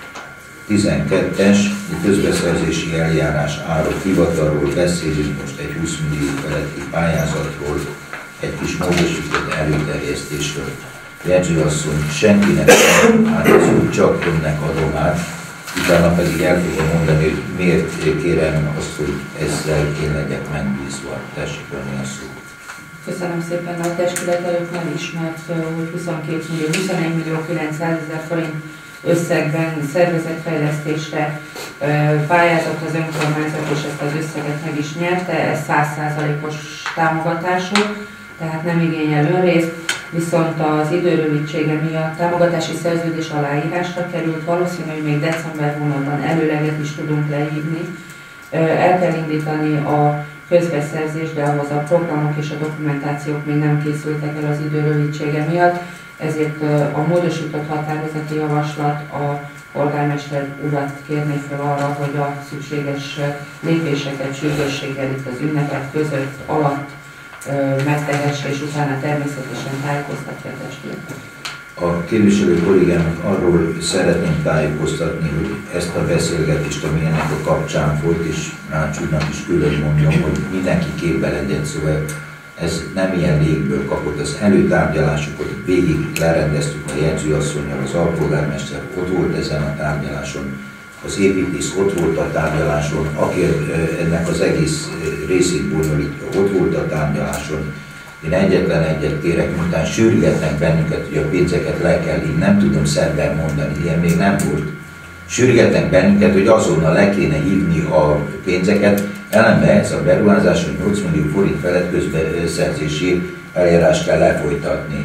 12-es, közbeszerzési eljárás álló hivatalról beszélünk most egy 20 millió feletti pályázatról, egy kis módosított előterjesztésről. Jegyzőasszony, senkinek nem áldozó, csak önnek adom át, utána pedig el fogom mondani, hogy miért kérem azt, hogy ezzel én legyek megbízva. Tessék venni a szót. Köszönöm szépen, a testület előtt nem ismert, hogy 21 millió 900 000 forint összegben szervezetfejlesztésre pályázott az önkormányzat, és ezt az összeget meg is nyerte, ez 100%-os támogatású, tehát nem igényel önrészt, viszont az időrövidsége miatt támogatási szerződés aláírásra került, valószínű, hogy még december hónapban előleget is tudunk leírni. El kell indítani a közbeszerzést, de ahhoz a programok és a dokumentációk még nem készültek el az időrövidsége miatt, ezért a módosított határozati javaslat a polgármester urat kérné fel arra, hogy a szükséges lépéseket sürgősséggel itt az ünnepek között alatt megtehesse, és utána természetesen tájékoztatja a testületet. A képviselő kollégának arról szeretném tájékoztatni, hogy ezt a beszélgetést, ami ennek a kapcsán volt, és Rácsúrnak is külön mondom, hogy mindenki képbe legyen, szóval ez nem ilyen légből kapott. Az előtárgyalásokat végig lerendeztük a jegyzőasszonnyal, az alpolgármester ott volt ezen a tárgyaláson, az építész ott volt a tárgyaláson, aki ennek az egész részét bonyolítja, ott volt a tárgyaláson. Én egyetlen egyet kérek, miután sürgetnek bennünket, hogy a pénzeket le kell hívni, nem tudom szerben mondani, ilyen még nem volt. Sürgetnek bennünket, hogy azonnal le kéne hívni a pénzeket, ellenben ez a beruházás, hogy 8 millió forint felett közbeszerzési eljárást kell lefolytatni.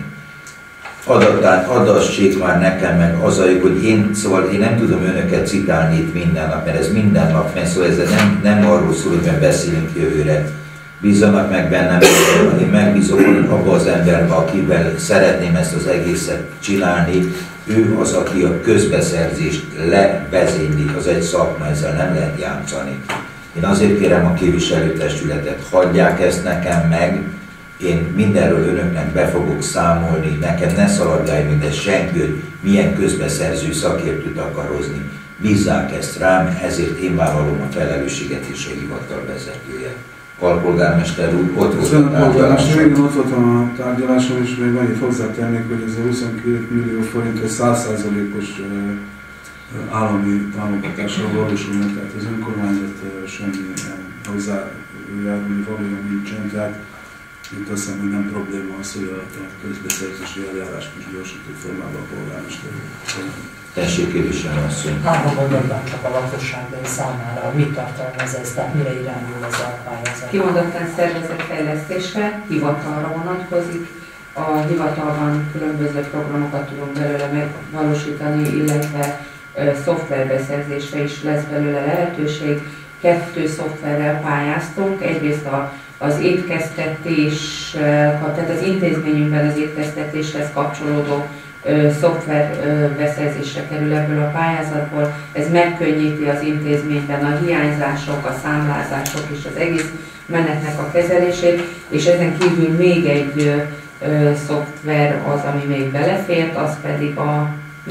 Adassék már nekem meg az, hogy én nem tudom önöket citálni itt minden nap, mert ez minden nap megy, szóval ez nem arról szól, hogy meg beszélünk jövőre. Bízzanak meg bennem, én megbízok abba az emberbe, akivel szeretném ezt az egészet csinálni. Ő az, aki a közbeszerzést levezényli, az egy szakma, ezzel nem lehet játszani. Én azért kérem a képviselőtestületet, hagyják ezt nekem meg, én mindenről önöknek be fogok számolni, nekem ne szaladgálj minden senki, hogy milyen közbeszerző szakértőt akar hozni. Bízzák ezt rám, ezért én vállalom a felelősséget és a hivatal vezetője. Alpolgármester úr, ott volt a tárgyaláson. Igen, ott voltam a tárgyaláson, és még annyit hozzátennék, hogy ez a 22 millió forint, ez 100%-os állami támogatással valósul meg, tehát az önkormányzat semmi hozzájárulni valójában nincsen, tehát itt azt hiszem, hogy nem probléma az, hogy a közbeszerzési eljárást is gyorsító formában a polgármester. Tessék, képviselő asszony. 3 mondatban csak a lakosság számára. Mit tartalmaz ez, tehát mire irányul ez a pályázat? Kimondottan szervezetfejlesztésre, hivatalra vonatkozik. A hivatalban különböző programokat tudunk belőle megvalósítani, illetve szoftverbeszerzésre is lesz belőle lehetőség. 2 szoftverrel pályáztunk, egyrészt az étkeztetés, tehát az intézményünkben az étkeztetéshez kapcsolódó szoftver beszerzésre kerül ebből a pályázatból. Ez megkönnyíti az intézményben a hiányzások, a számlázások és az egész menetnek a kezelését, és ezen kívül még egy szoftver az, ami még belefért, az pedig a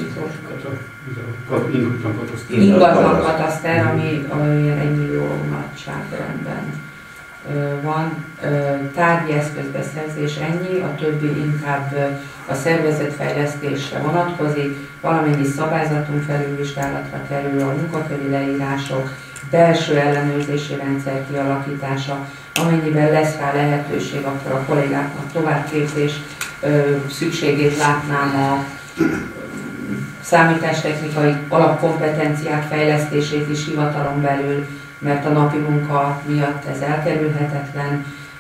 ingatlan kataszter, ami 1 millió nagyságrendben van. Tárgyi eszközbeszerzés ennyi, a többi inkább a szervezetfejlesztésre vonatkozik, valamennyi szabályzatunk felülvizsgálatra kerül, a munkaköri leírások, belső ellenőrzési rendszer kialakítása, amennyiben lesz rá lehetőség, akkor a kollégáknak továbbképzés szükségét látnám, a számítástechnikai alapkompetenciák fejlesztését is hivatalon belül, mert a napi munka miatt ez elkerülhetetlen.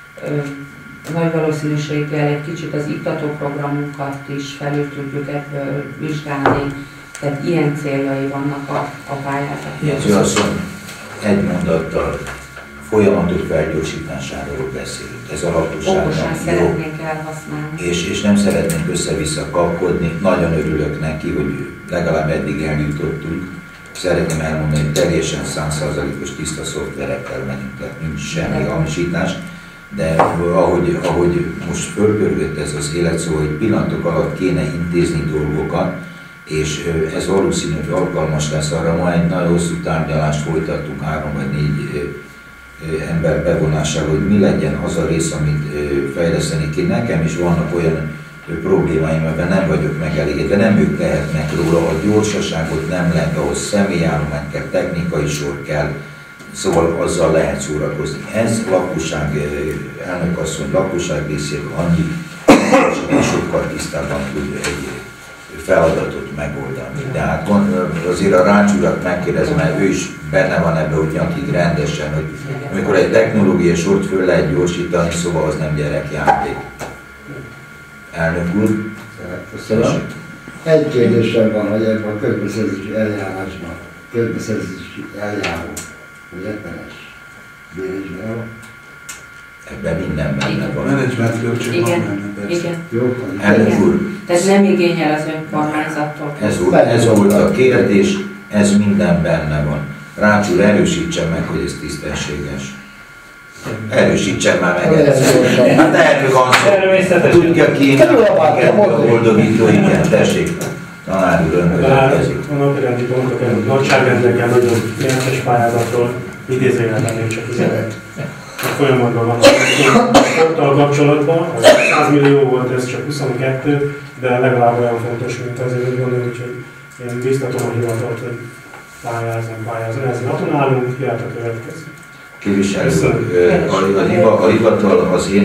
Nagy valószínűséggel egy kicsit az iktatóprogramunkat is felül tudjuk ebből vizsgálni, tehát ilyen céljai vannak a pályázatnak. Egy mondattal folyamatok felgyorsításáról beszélünk. Ez a lakosságnak jó. Szeretnénk elhasználni. És nem szeretnénk össze-vissza kapkodni. Nagyon örülök neki, hogy legalább eddig eljutottunk. Szeretném elmondani, hogy teljesen 100%-os tiszta szoftverekkel menünk, tehát nincs semmi hamisítás. De ahogy most fölpörgött ez az élet, szóval hogy pillanatok alatt kéne intézni dolgokat, és ez valószínű, hogy alkalmas lesz arra. Ma egy nagyon hosszú tárgyalást folytattunk 3 vagy 4 ember bevonásával, hogy mi legyen az a rész, amit fejleszteni kéne. Nekem is vannak olyan problémáim, ebben nem vagyok megelégedve, nem ők lehetnek róla, a gyorsaságot nem lehet, ahhoz személyállomány kell, technikai sor kell, szóval azzal lehet szórakozni. Ez lakosság, elnökasszony, lakosság részéről annyi, és sokkal tisztában tud egy feladatot megoldani. De hát azért a Rács urat megkérdezem, mert ő is benne van ebben, hogy nyakig rendesen, hogy amikor egy technológiai sort föl lehet gyorsítani, szóval az nem gyerekjáték. Elnök úr. Köszönöm. Egy kérdésem van, hogy ebben a közbeszerzési eljárásban, közbeszerzési eljáró, hogy ettenes bérésben van. Ebben minden benne van. Menedzsment költség van benne, persze. Igen. Jó, Elnök úr. Tehát nem igényel az önkormányzattól. Ez volt a kérdés, ez minden benne van. Rács úr, erősítse meg, hogy ez tisztességes. Erősítsen már meg ezt. Hát erről van szó. Tudja kínálni, a boldogító, igen, tessék. Tanár úr, ön következik. A napirendi pontok nagyságrendekkel nagyon jelentős pályázatról idézőjelben még csak a folyamatban van. A sporttal kapcsolatban, az 100 millió volt, ez csak 22, de legalább olyan fontos, mint azért úgy gondolom, hogy én biztatom a hivatalt, hogy pályázom. Ezzel napon állunk, jöhet a következő. Képviselő, a hivatal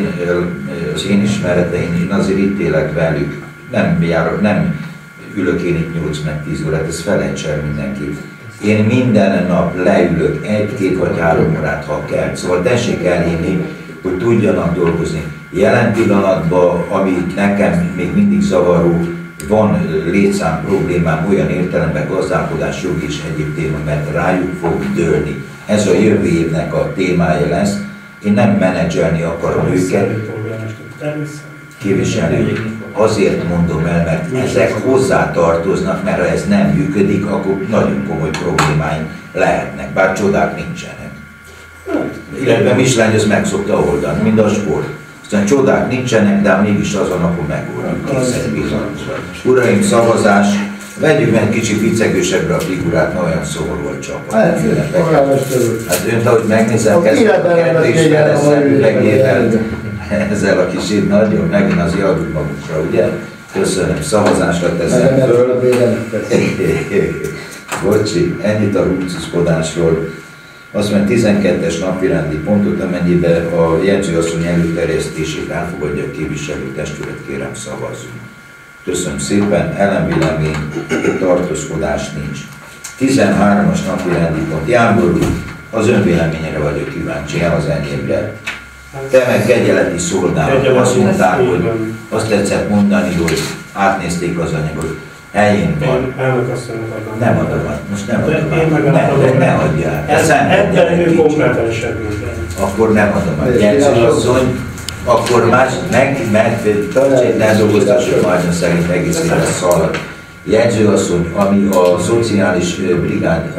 az én ismereteim, én azért itt élek velük, nem ülök én itt 8 meg 10 órát, ez felejts el mindenki. Én minden nap leülök 1, 2 vagy 3 órát, ha kell. Szóval tessék elhinni, hogy tudjanak dolgozni. Jelen pillanatban, ami nekem még mindig zavaró, van létszám problémám olyan értelemben, gazdálkodás, jogi és egyéb téma, mert rájuk fog dőlni. Ez a jövő évnek a témája lesz. Én nem menedzselni akarom őket, képviselő. Azért mondom el, mert ezek hozzátartoznak, mert ha ez nem működik, akkor nagyon komoly problémáink lehetnek, bár csodák nincsenek. Illetve Michelin ezt meg szokta oldani, mind a sport. Aztán csodák nincsenek, de mégis azon akkor megoldjuk készen pillanatban. Uraim, szavazás, vegyük meg kicsit vicegősebbre a figurát, mert olyan szomorú a csapat. Hát önt, ahogy megnézem, kezdve is üvegével, ezzel a kis nagyon megint az adunk magunkra, ugye? Köszönöm, szavazásra teszem föl. Bocsi, ennyit a rúcuskodásról. Azt mondja, 12-es napirendi pontot, amennyiben a jegyzőasszony előterjesztését elfogadja a képviselőtestület, kérem szavazzunk. Köszönöm szépen, ellenvélemény, tartózkodás nincs. 13-as napirendi pont. Jámbor úr, az ön véleményére vagyok kíváncsi, az enyémre. Te meg kegyeleti szolgálat, azt mondták, hogy azt tetszett mondani, hogy átnézték az anyagot. Helyén van. Nem adom, most nem adom. Ne adjál. Ebben ő kompletensebb. Akkor nem adom át. Jegyzőasszony, akkor más, tartsd, ne dolgoztassuk majd szerint egész éve szalad. Jegyzőasszony, ami a szociális brigád,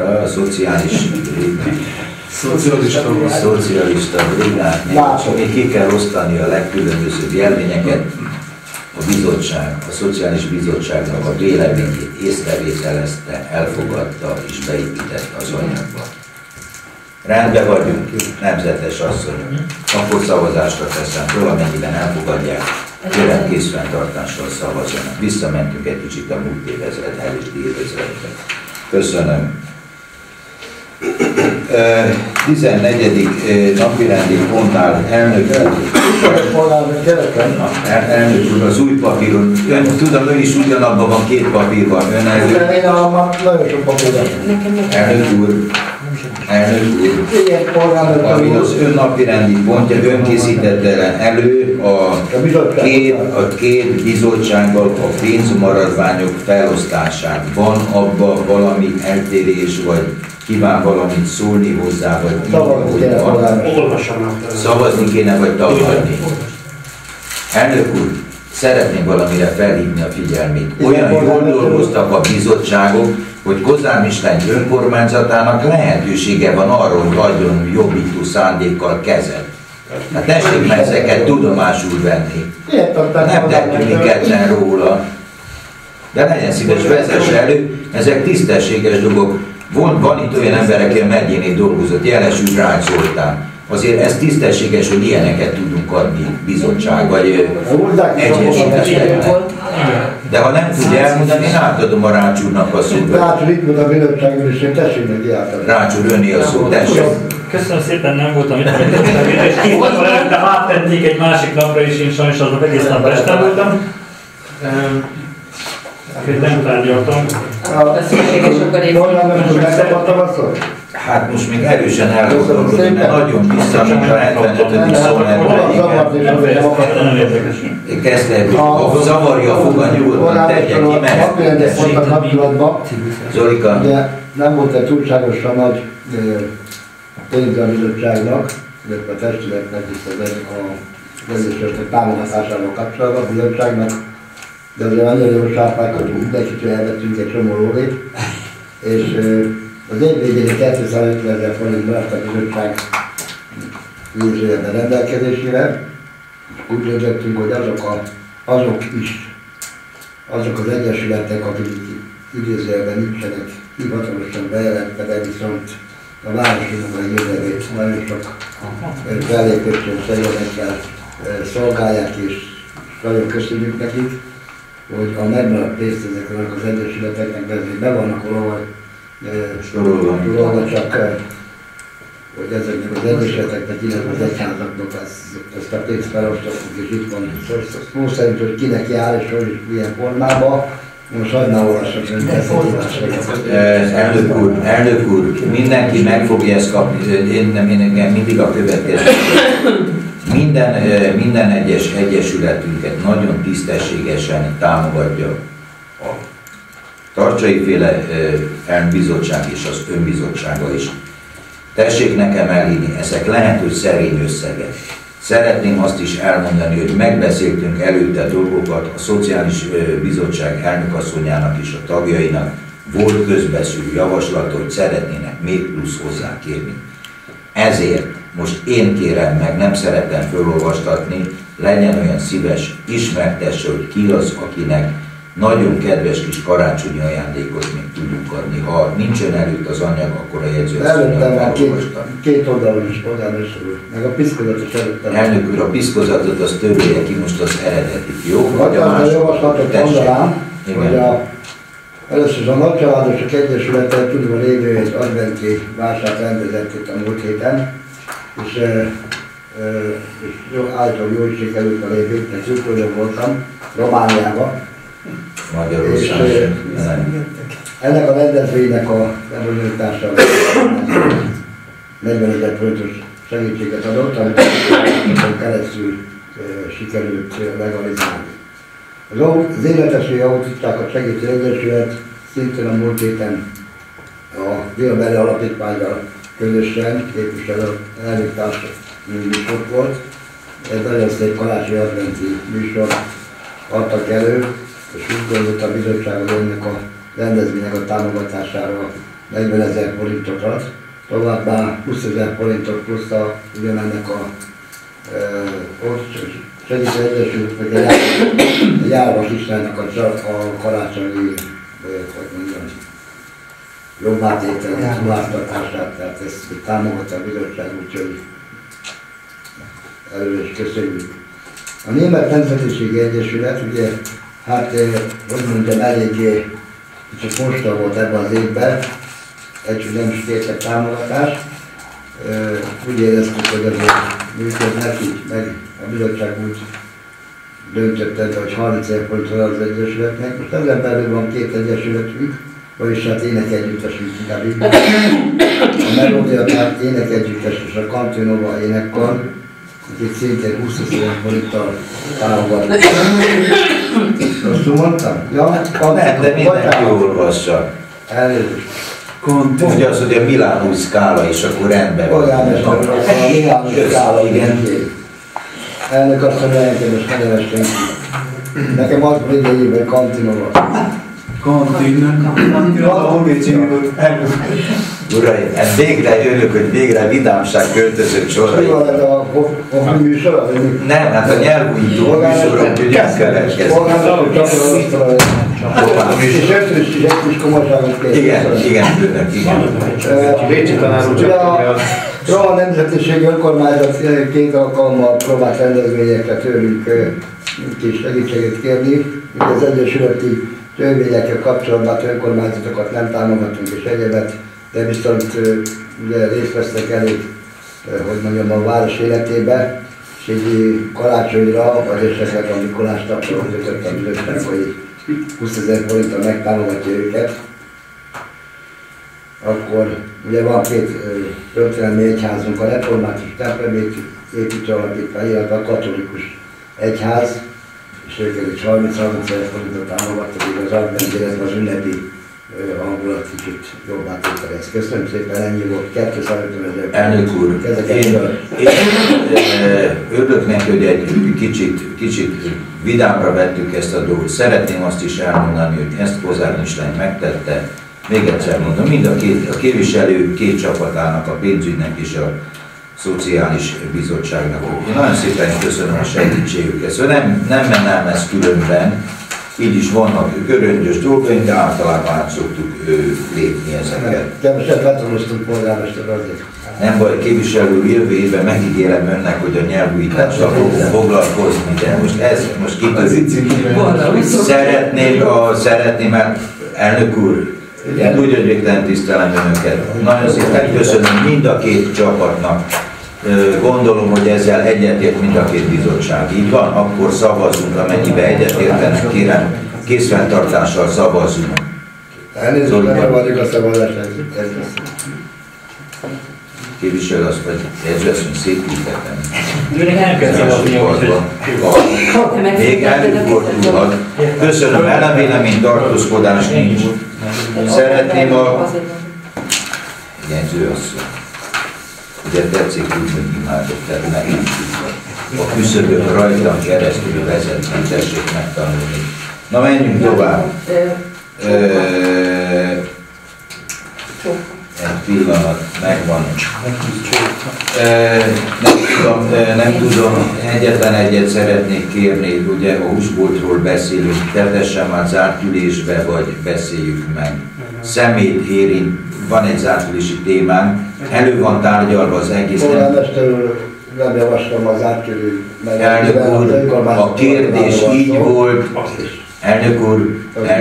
szocialista brigád, még ki kell osztani a legkülönbözőbb jelvényeket. A bizottság, a Szociális Bizottságnak a véleményét észrevételezte, elfogadta és beépítette az anyagba. Rendben vagyunk, nemzetes asszony. Akkor szavazásra teszem föl, amennyiben elfogadják, kérem készfenntartással szavazzanak. Visszamentünk egy kicsit a múlt évezredhez és évezredbe. Köszönöm. 14. napirendi pontnál elnök úr, az új papíron, tudom, ön is ugyanabban van, két papír van, ön elnök úr, ami az ön napirendi pontja, ön készítette elő a két bizottsággal a pénzmaradványok felosztását. Van abban valami eltérés, vagy kíván valamit szólni hozzá, vagy szavazni kéne, vagy tagadni. Elnök úr, szeretném valamire felhívni a figyelmét. Olyan jól dolgoztak a bizottságok, hogy Kozár Michelin önkormányzatának lehetősége van arra, hogy adjon jobbító szándékkal kezet. Hát tessék meg ezeket tudomásul venni. Nem tettünk mi ketten róla. De legyen szíves, vezesse elő, ezek tisztességes dolgok. Van itt olyan ember, aki a megyénél dolgozott, jelesül Rácz Zoltán. Azért ez tisztességes, hogy ilyeneket tudunk adni bizottság, vagy egyesületeknek. De ha nem tudja elmondani, én átadom a Rácz úrnak a szót. Rácz úr itt volt a bizottságban, és én tessék neki átadni. Rácz úr, önné a szót, tessék. Köszönöm szépen, nem voltam itt, és két napra előtte áttenték egy másik napra, és én sajnos az egész napra este voltam. Nem tárgyaltam. Hát most még erősen elgondolkodom, mert nagyon vissza, mint a 75. szómerben. Kezdte, ha zavarja a foga, nyugodtan tegye ki, mert Zolika. Ugye nem volt egy túlságosan nagy pénze a bizottságnak, illetve a testületnek is az egyesületek támogatásával kapcsolatban a bizottságnak, de azért annyira jó sápákat de kicsit elvettünk egy csomó lóvét, és az év végén 250 000 forint maradt a bizottság vízőjelben rendelkezésére. Úgy döntöttünk, hogy azok az egyesületek, akik idézőjelben nincsenek hivatalosan bejelentve, de viszont a városinak a jövőjét nagyon sok fellépésen szervezettel szolgálják, és nagyon köszönjük nekik, hogy a megmaradt pénzt ezeknek az egyesületeknek, de ezért be vannak sorolva, csak hogy ezeknek az egyesületeknek, illetve az egyházaknak ezt a pénzt felosztottuk, és itt van szó szerint, hogy kinek jár, és hogy milyen formában. Most hagynál olvassak elnök úr, mindenki meg fogja ezt kapni, én mindig a következő. Minden egyes egyesületünket nagyon tisztességesen támogatja a Tarcsai-féle elnbizottság és az önbizottsága is. Tessék nekem elhinni, ezek lehet, hogy szerény összegek. Szeretném azt is elmondani, hogy megbeszéltünk előtte dolgokat, a Szociális Bizottság elnökasszonyának és a tagjainak volt közbeszélő javaslat, hogy szeretnének még plusz hozzákérni. Ezért most én kérem meg, nem szeretem felolvastatni, legyen olyan szíves, ismertesse, hogy ki az, akinek nagyon kedves kis karácsonyi ajándékot még tudunk adni. Ha nincsen előtt az anyag, akkor a Előttem már felolvastam. két oldalon is polgármester úr, meg a piszkozatot előttem. Elnök úr, a piszkozatot az többé ki most az eredetit, jó? Vagy a javaslatot mondanám, hogy először a Nagycsaládosok Egyesülete tudva lévő egy adventi vásárt rendezett itt a múlt héten, és által jól sikerült a lépésnek, szükségem voltam Romániában. Magyarország. Ennek a rendezvénynek a lebonyolítása 40 000 forintos segítséget adott, amit keresztül sikerült legalizálni. Az életesülő autistákat segítő egyesület szintén a múlt héten a Dél-Beli Alapítvánnyal közösen képviselő elnöktárs műsor volt. Ez nagyon szép karácsonyi adventi műsor adtak elő, és úgy gondolt a bizottság az ennek a rendezvénynek a támogatására 40 000 forintot ad. Továbbá 20 000 forintot plusz ugyanennek a segítő egyesületnek egy járva kislának a karácsonyi, hogy mondjam, jobbátételét, szolgáltatását, tehát ezt támogatta a bizottság, úgyhogy előre is köszönjük. A Német Nemzetiségi Egyesület, ugye, hát, hogy mondjam, eléggé csak mosta volt ebben az évben, egyszerűen nem is kértek támogatást. Úgy éreztük, hogy azért működnek, így meg a bizottság úgy döntötte, hogy 30 000 forintot az egyesületnek. Most ezen belül van két egyesületünk, vagyis hát énekegyüttesünk inkább így. A Melódia énekegyüttes és a Kantinova énekkar, akik szintén 20 000 forinttal támogatnak. Rosszul mondtam? Ja, de mindenki olvassa. Elnézést. Ugye az, hogy a Milánói szkála is, akkor rendben van. Polgármester, a Milánói szkála, igen. Elnök azt mondja, elkezdős neveles senki. Nekem az végéjében Kantinova. Kantinova, honvédségi volt elnök. Uraim, ez végre jönök, hogy végre vidámság költözött sorai. Mi van ez a műsor? Nem, hát a nyelvújító műsorok, hogy ezt keletkezik. Polgármester csak a és egy kis komolyságot kérni. Igen, főnök, igen. Bécsi tanár úr csak a Nemzetiségi Önkormányzat két alkalommal próbált rendezvényekre tőlünk kis segítséget kérni. Az egyesületi törvényekkel kapcsolatban önkormányzatokat nem támogatunk és egyebet, de viszont ugye részt vesznek elég, hogy mondjam, a város életébe, és így karácsonyra, vagy esetleg a Mikulás napra kötött a bizottság, hogy 20 000 forinttal megtámogatja őket. Akkor ugye van két történelmi egyházunk, a református templom építő alapítvány, illetve a katolikus egyház, és őket is 30-30 000 forintot támogattak, így az adventére az ünnepi hangulat kicsit jobbá tételez. Köszönöm szépen, ennyi volt, 250 000. Elnök úr, én örülök neki, hogy egy kicsit vidámra vettük ezt a dolgot. Szeretném azt is elmondani, hogy ezt Kozár István megtette. Még egyszer mondom, mind a képviselő két csapatának, a pénzügynek és a Szociális Bizottságnak. Én nagyon szépen köszönöm a segítségüket. Szóval nem mennem ezt különben, így is vannak göröngyös dolgaink, de általában át szoktuk lépni ezeket. Keveset letanultunk polgármester azért. Nem baj, képviselő úr, jövő évben megígérem önnek, hogy a nyelvújítással fogunk foglalkozni, de most kitörjük. Szeretném, mert elnök úr, én úgy, hogy végtelen tisztelem önöket. Nagyon szépen köszönöm mind a két csapatnak. Gondolom, hogy ezzel egyetért mind a két bizottság. Így van, akkor szavazunk, amennyiben egyetértenek, kérem, készfenntartással szavazunk. Elnézést, nem vagyok a szavazásnak. képviselő azt, vagy jegyzőasszony szétültetem. Őnek nem kell szavazni, hogy még előfordulhat. Köszönöm, ellenvélemény, tartózkodás nincs. Szeretném a jegyzőasszony. Ugye tetszik úgy, hogy imádok, tehát ne így a küszöbök rajtam keresztül vezetni, tessék megtanulni. Na menjünk tovább. Egy pillanat, megvan. Nem tudom, egyetlen egyet szeretnék kérni, ugye a húsboltról beszélünk, teljesen már zárt ülésbe, vagy beszéljük meg. Szemét érint, van egy zárt ülési témánk, elő van tárgyalva az egész. Polgármester úr, nem javaslom az átkerül. Elnök úr, a kérdés így volt. Elnök úr,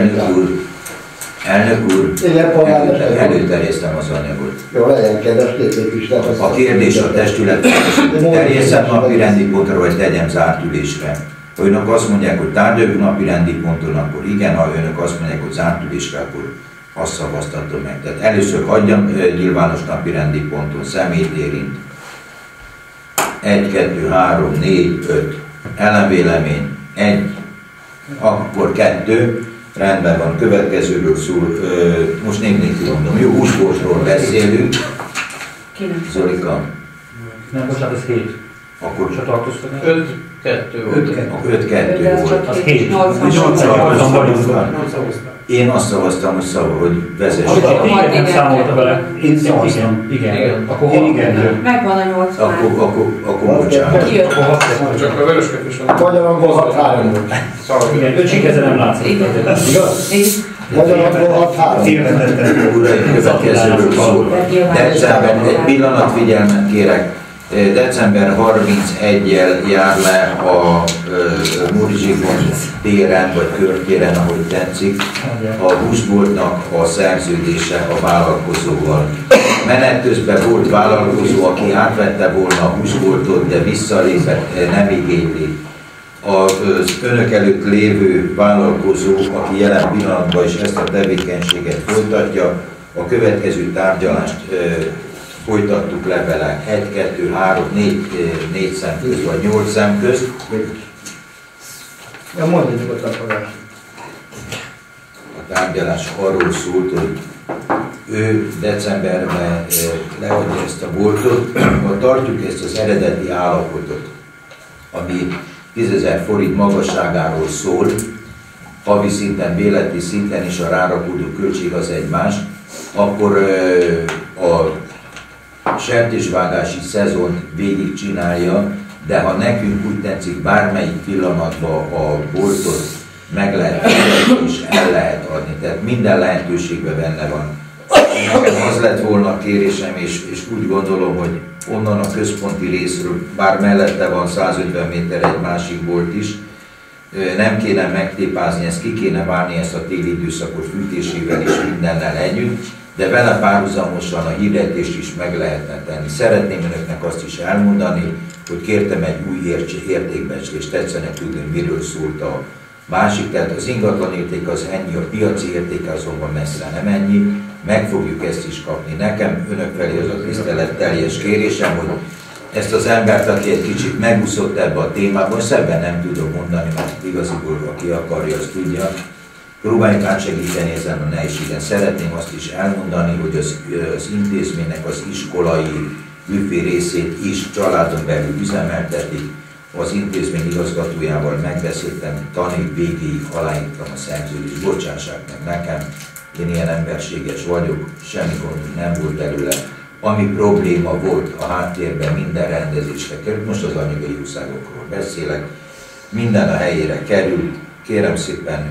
előterjesztem az anyagot. Jó, legyen kedves, képviselő. A kérdés a testület, terjesszem napi rendi pontra, vagy tegyem zárt ülésre. Ha önök azt mondják, hogy tárgyaljuk napi rendi ponton, akkor igen, ha önök azt mondják, hogy zárt ülésre, akkor azt szavaztatom meg. Tehát először hagyjam nyilvános napi rendi ponton, személyt érint. 1, 2, 3, 4, 5. Ellenvélemény 1, akkor 2. Rendben van, következőről szól, most név nélkül mondom, jó, húsboltról beszélünk. Zolika. Nem, bocsánat, ez 7. Akkor se tartózkodni. 5-2 volt. Az 7. 8 Én azt szavaztam, hogy vezessük. Igen, nem számolta vele. Én szavaztam. Igen. Akkor igen. Megvan a 8 már. Akkor bocsánat. Csak a vörösket is van. Magyarul 6-3 volt. Igen, öcsik ezzel nem látszik. Igaz? Magyarul 6-3. Uraim, következőről szól. December, egy pillanat figyelmet kérek. December 31-jel jár le a Murizsikon téren, vagy körtéren, ahogy tetszik, a buszboltnak a szerződése a vállalkozóval. Menet közben volt vállalkozó, aki átvette volna a buszboltot, de visszalépett, nem igényli. Az önök előtt lévő vállalkozó, aki jelen pillanatban is ezt a tevékenységet folytatja, a következő tárgyalást folytattuk le vele 1, 2, 3, 4 szem közt, vagy 8 szem közt. Ja, mondja nyugodtan fogás. A tárgyalás arról szólt, hogy ő decemberben leadja ezt a boltot, ha tartjuk ezt az eredeti állapotot, ami 10 000 forint magasságáról szól, havi szinten, béleti szinten is a rárakódó költség az egymás, akkor a sertésvágási szezont végigcsinálja, de ha nekünk úgy tetszik, bármelyik pillanatban a boltot meg lehet adni és el lehet adni. Tehát minden lehetőségben benne van. Az lett volna a kérésem, és úgy gondolom, hogy onnan a központi részről, bár mellette van 150 méter egy másik bolt is, nem kéne megtépázni, ezt ki kéne várni, ezt a téli időszakot fűtésével és mindennel együtt, de vele párhuzamosan a hirdetést is meg lehetne tenni. Szeretném önöknek azt is elmondani, hogy kértem egy új értékbecslést, tetszene tudni, miről szólt a másik, tehát az ingatlan érték az ennyi, a piaci értéke azonban messze nem ennyi, meg fogjuk ezt is kapni. Nekem önök felé az a tiszteletteljes kérésem, hogy ezt az embert, aki egy kicsit megúszott ebbe a témában, szebben nem tudom mondani, mert igaziból aki akarja, azt tudja, próbáljuk átsegíteni ezen a nehézségen. Szeretném azt is elmondani, hogy az intézménynek az iskolai büfé részét is családon belül üzemeltetik. Az intézmény igazgatójával megbeszéltem, tanév végéig aláírtam a szerződést, bocsássák meg nekem, én ilyen emberséges vagyok, semmi gond nem volt belőle. Ami probléma volt a háttérben, minden rendezésre került, most az anyagai újságokról beszélek, minden a helyére került, kérem szépen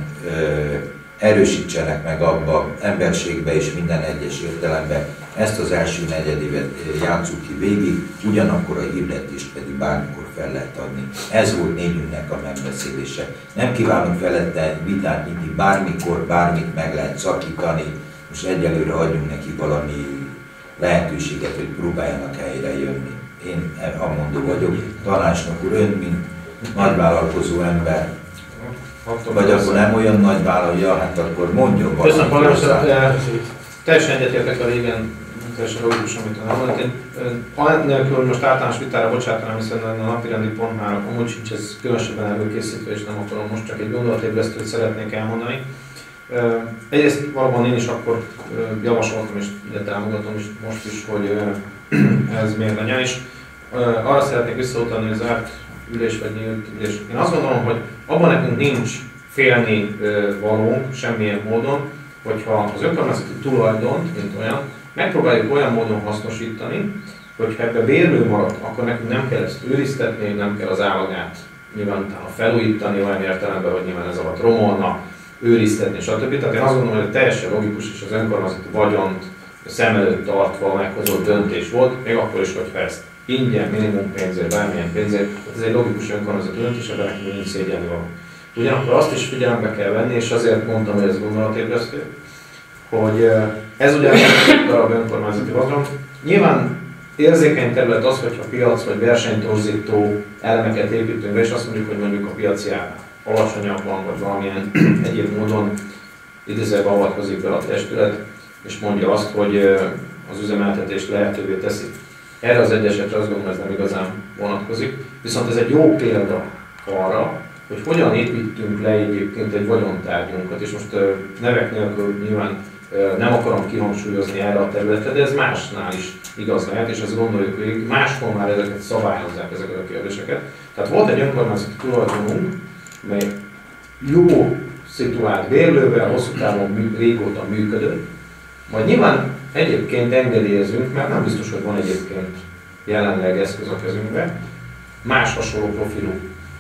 erősítsenek meg abba, emberségbe és minden egyes értelemben. Ezt az első negyedévet játsszuk ki végig, ugyanakkor a hirdetést pedig bármikor fel lehet adni. Ez volt négyünknek a megbeszélése. Nem kívánunk felette vitát nyitni, bármikor, bármit meg lehet szakítani. Most egyelőre adjunk neki valami lehetőséget, hogy próbáljanak helyre jönni. Én amondó vagyok, tanácsnok úr, ön, mint nagyvállalkozó ember, vagy akkor nem olyan nagy vállalja, hát akkor mondjon valamit. Köszönöm, teljesen egyetértek a régen teljesen logikus, amit ön elmondott. Én annélkül most általános vitára bocsátanám, hiszen a napirendi pont már amúgy sincs ez különösebben előkészítve, és nem akarom most, csak egy gondolatébresztőt szeretnék elmondani. Egyrészt valóban én is akkor javasoltam, és ide támogatom is most is, hogy ez miért legyen, és arra szeretnék visszautalni, hogy zárt ülés vagy nyílt ülés. Én azt gondolom, hogy abban nekünk nincs félni valónk semmilyen módon, hogyha az önkormányzati tulajdont, mint olyan, megpróbáljuk olyan módon hasznosítani, hogy ha ebbe bérlő marad, akkor nekünk nem kell ezt őriztetni, nem kell az állagát nyilván utána felújítani olyan értelemben, hogy nyilván ez alatt romolna, őriztetni, stb. Tehát én azt gondolom, hogy teljesen logikus és az önkormányzati vagyont szem előtt tartva meghozott döntés volt, még akkor is, hogyha ezt ingyen, minimum pénzért, bármilyen pénzért, ez egy logikus önkormányzati döntés, ebben nekünk nincs szégyelni való. Ugyanakkor azt is figyelembe kell venni, és azért mondtam, hogy ez gondolatébresztő, hogy ez ugye egy darab önkormányzati vagyon. Nyilván érzékeny terület az, hogyha piac vagy versenytorzító elemeket építünk be, és azt mondjuk, hogy mondjuk a piaci ár alacsonyabban, vagy valamilyen egyéb módon idézőbe avatkozik be a testület, és mondja azt, hogy az üzemeltetést lehetővé teszi. Erre az egy esetre azt gondolom, ez nem igazán vonatkozik, viszont ez egy jó példa arra, hogy hogyan építünk le egyébként egy vagyontárgyunkat, és most nevek nélkül nyilván nem akarom kihangsúlyozni erre a területre, de ez másnál is igaz lehet, és ezt gondoljuk, hogy máshol már ezeket szabályozzák, ezeket a kérdéseket. Tehát volt egy önkormányzati tulajdonunk, mely jó szituált bérlővel, hosszú távon régóta működött, majd nyilván egyébként engedélyezünk, mert nem biztos, hogy van egyébként jelenleg eszköz a kezünkben, más hasonló profilú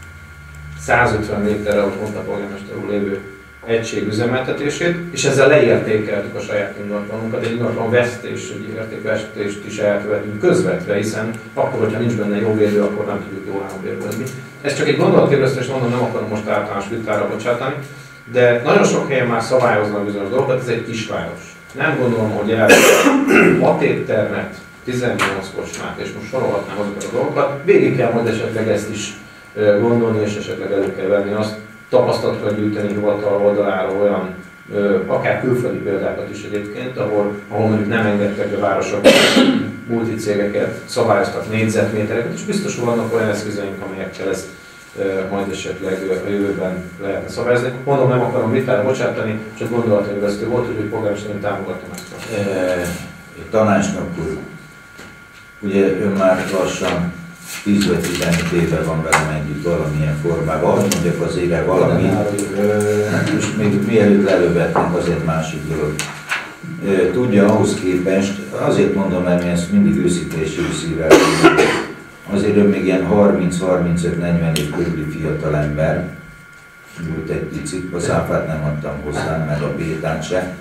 150 méterre ott mondta a polgármester úr lévő egység üzemeltetését, és ezzel leértékeltük a saját ingatlanunkat, egy ingatlan vesztés, egy értékvesztést is elkövetünk közvetve, hiszen akkor, hogyha nincs benne jó bérlő, akkor nem tudjuk jól állambérlezni. Ez csak egy gondolatébresztés, mondom, nem akarom most általános vitára bocsátani, de nagyon sok helyen már szabályoznak bizonyos dolgokat, ez egy kisváros. Nem gondolom, hogy el 6 éttermet, 18 kocsmát, és most sorolhatnám azokat a dolgokat, végig kell majd esetleg ezt is gondolni, és esetleg elő kell venni azt, tapasztalatokat gyűjteni hivatal oldaláról olyan, akár külföldi példákat is egyébként, ahol mondjuk nem engedtek be városok multicégeket, szabályoztak négyzetmétereket, és biztos vannak olyan eszközeink, amelyekkel ezt majd esetleg a jövőben lehetne szabályozni. Mondom, nem akarom vitára bocsátani, csak gondolatébresztő volt, hogy polgármester támogattam ezt. Tanácsnok úr, ugye ön már lassan 10 vagy 15 éve van velem együtt valamilyen formában, hogy mondjak azért valamit, most még mielőtt elővetnénk, azért másik dolog. Tudja, ahhoz képest, azért mondom, mert mi ezt mindig őszinte és jó szívvel azért ön még ilyen 30-35-40 év körüli fiatal ember, volt egy picit, a száfát nem adtam hozzá, meg a bétát se.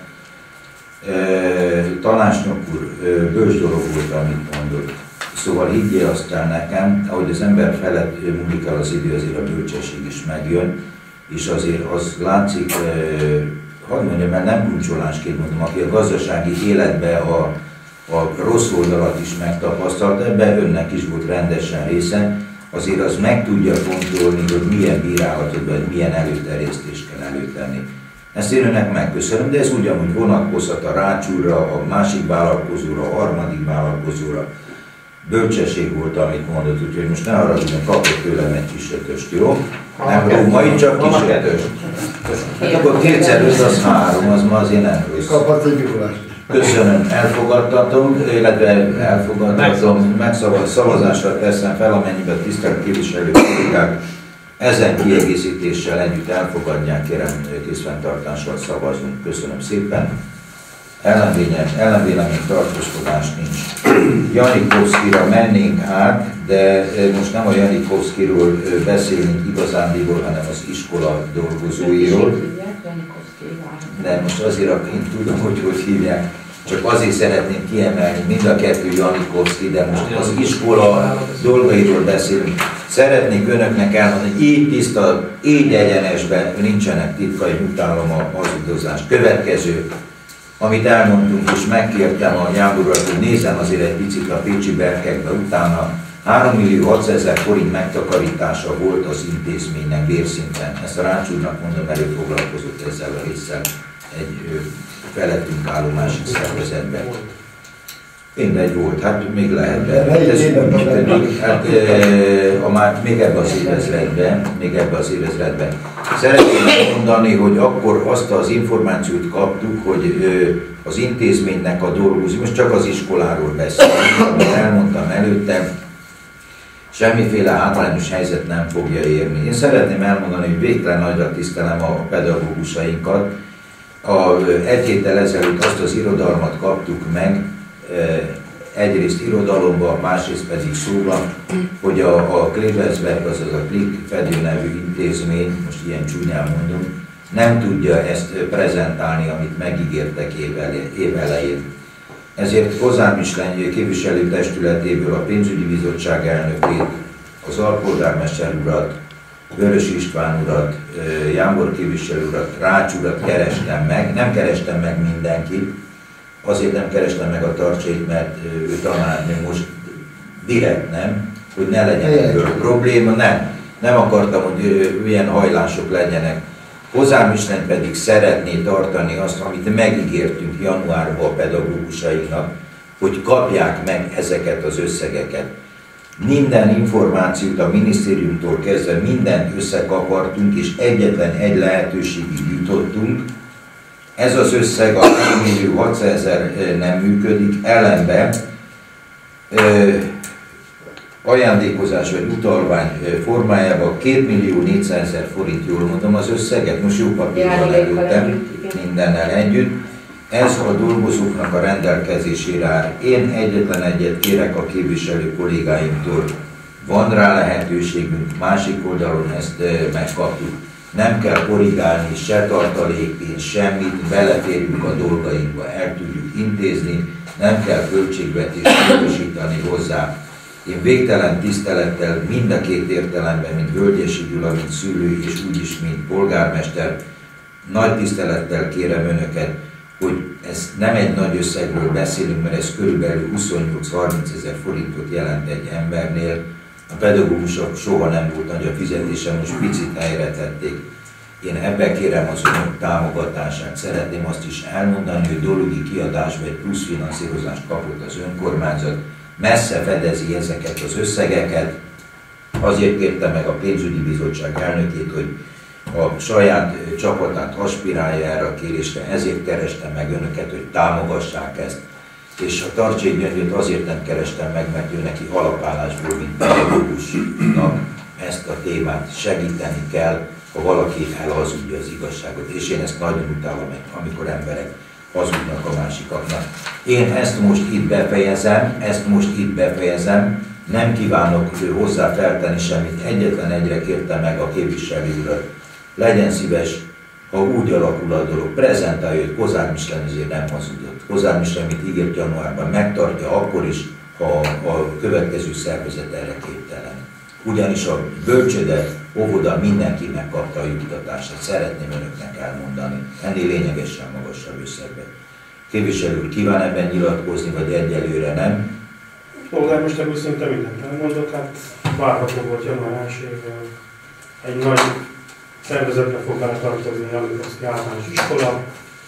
Tanácsnok úr, bölcs dolog volt, amit mondott. Szóval higgyél aztán nekem, ahogy az ember felett múlik el az idő, azért a bölcsesség is megjön, és azért az látszik, hadd mondjam, mert nem kuncsolásként mondom, aki a gazdasági életbe a rossz oldalat is megtapasztalt, ebben önnek is volt rendesen része, azért az meg tudja fontolni, hogy milyen bírálatot vagy milyen előterjesztést kell előtenni. Ezt én önnek megköszönöm, de ez ugyanúgy vonatkozhat a Rács úrra, a másik vállalkozóra, a harmadik vállalkozóra. Bölcsesség volt, amit mondott, úgyhogy most ne arra, hogy kapok tőlem egy kis ötöst, jó? Nem római, csak kis ötöst. Hát akkor 2x5 az 3, az ma azért nem rossz. Kaphatsz egy Mikulást. Köszönöm, elfogadtatom, illetve elfogadtatom, szavazásra teszem fel, amennyiben tisztelt képviselők kollégák ezen kiegészítéssel együtt elfogadják, kérem készfenntartással szavazunk. Köszönöm szépen. Ellenvélemény, tartózkodás nincs. Janikovszkira mennénk át, de most nem a Janikovszkiról beszélünk igazándiból, hanem az iskola dolgozóiról. De most azért én tudom, hogy hívják. Csak azért szeretném kiemelni, mind a kettő Janikovszki, de most az iskola dolgairól beszélünk. Szeretnék önöknek elmondani, hogy így tiszta, így egyenesben nincsenek titkai, utálom a hazudozást. Következő, amit elmondtunk, és megkértem a Jánorat, hogy nézem azért egy picit a pécsi berkekbe, utána 3.600.000 forint megtakarítása volt az intézménynek bérszinten. Ezt a Rács úrnak mondom, mert ő foglalkozott ezzel a résszel egy felettünk álló másik szervezetben. Mindegy volt, hát még lehet. Még ebben az évezredben. Szeretném mondani, hogy akkor azt az információt kaptuk, hogy az intézménynek a dolgozó, most csak az iskoláról beszélünk, amit elmondtam előttem, semmiféle hátrányos helyzet nem fogja érni. Én szeretném elmondani, hogy végtelen nagyra tisztelem a pedagógusainkat. Egy héttel ezelőtt azt az irodalmat kaptuk meg, egyrészt irodalomban, másrészt pedig szóban, hogy a Klebensberg, azaz a Klik Fedő nevű intézmény, most ilyen csúnyán mondom, nem tudja ezt prezentálni, amit megígértek évelején. Ezért Kozár Misleny képviselőtestületéből a pénzügyi bizottság elnökét, az alpolgármester urat, Vörös István urat, Jámbor képviselő urat, Rács urat kerestem meg. Nem kerestem meg mindenkit, azért nem kerestem meg a Tarcséit, mert ő tanárnő most direkt nem, hogy ne legyen ebből probléma, nem akartam, hogy ilyen hajlások legyenek. Kozár Misleny pedig szeretné tartani azt, amit megígértünk januárban a pedagógusainknak, hogy kapják meg ezeket az összegeket. Minden információt a minisztériumtól kezdve mindent összekapartunk, és egyetlen egy lehetőségig jutottunk. Ez az összeg a 3.600.000 nem működik, ellenben ajándékozás vagy utalvány formájában 2.400.000 forint, jól mondom az összeget, most jó papírban előttem, mindennel együtt. Ez a dolgozóknak a rendelkezésére áll. Én egyetlen egyet kérek a képviselő kollégáimtól, van rá lehetőségünk, másik oldalon ezt megkaptuk. Nem kell korrigálni, se tartalékpénz, semmit, beleférjünk a dolgainkba, el tudjuk intézni, nem kell költségvetést biztosítani hozzá. Én végtelen tisztelettel mind a két értelemben, mint Völgyesi Gyula, mint szülő, és úgyis, mint polgármester, nagy tisztelettel kérem önöket, hogy ez nem egy nagy összegről beszélünk, mert ez körülbelül 28-30 ezer forintot jelent egy embernél. A pedagógusok soha nem volt nagy a fizetése, most picit helyre tették. Én ebben kérem az önök támogatását. Szeretném azt is elmondani, hogy dologi kiadásba egy plusz finanszírozást kapott az önkormányzat, messze fedezi ezeket az összegeket. Azért kérte meg a pénzügyi bizottság elnökét, hogy a saját csapatát aspirálja erre a kérésre, ezért kerestem meg önöket, hogy támogassák ezt. És a Tarcsék Gyöngyöt azért nem kerestem meg, mert ő neki alapállásból, mint pedagógusnak ezt a témát segíteni kell, ha valaki elhazudja az igazságot. És én ezt nagyon utálom, amikor emberek hazudnak a másikaknak. Én ezt most itt befejezem, nem kívánok hozzá feltenni semmit, egyetlen egyre kértem meg a képviselő urat. Legyen szíves, ha úgy alakul a dolog, prezentálja, hogy Kozár Misleny azért nem hazudott. Kozár Misleny, amit ígért januárban, megtartja akkor is, ha a következő szervezet erre képtelen. Ugyanis a bölcsőde, óvoda mindenki megkapta a juttatását, szeretném önöknek elmondani, ennél lényegesen magasabb összegben. Képviselő úr, kíván ebben nyilatkozni, vagy egyelőre nem? Polgármester úr szinte mindent elmondott, hát várható volt január 1-ével. Egy nagy szervezetre fog beletartozni a Janikovszky általános iskola.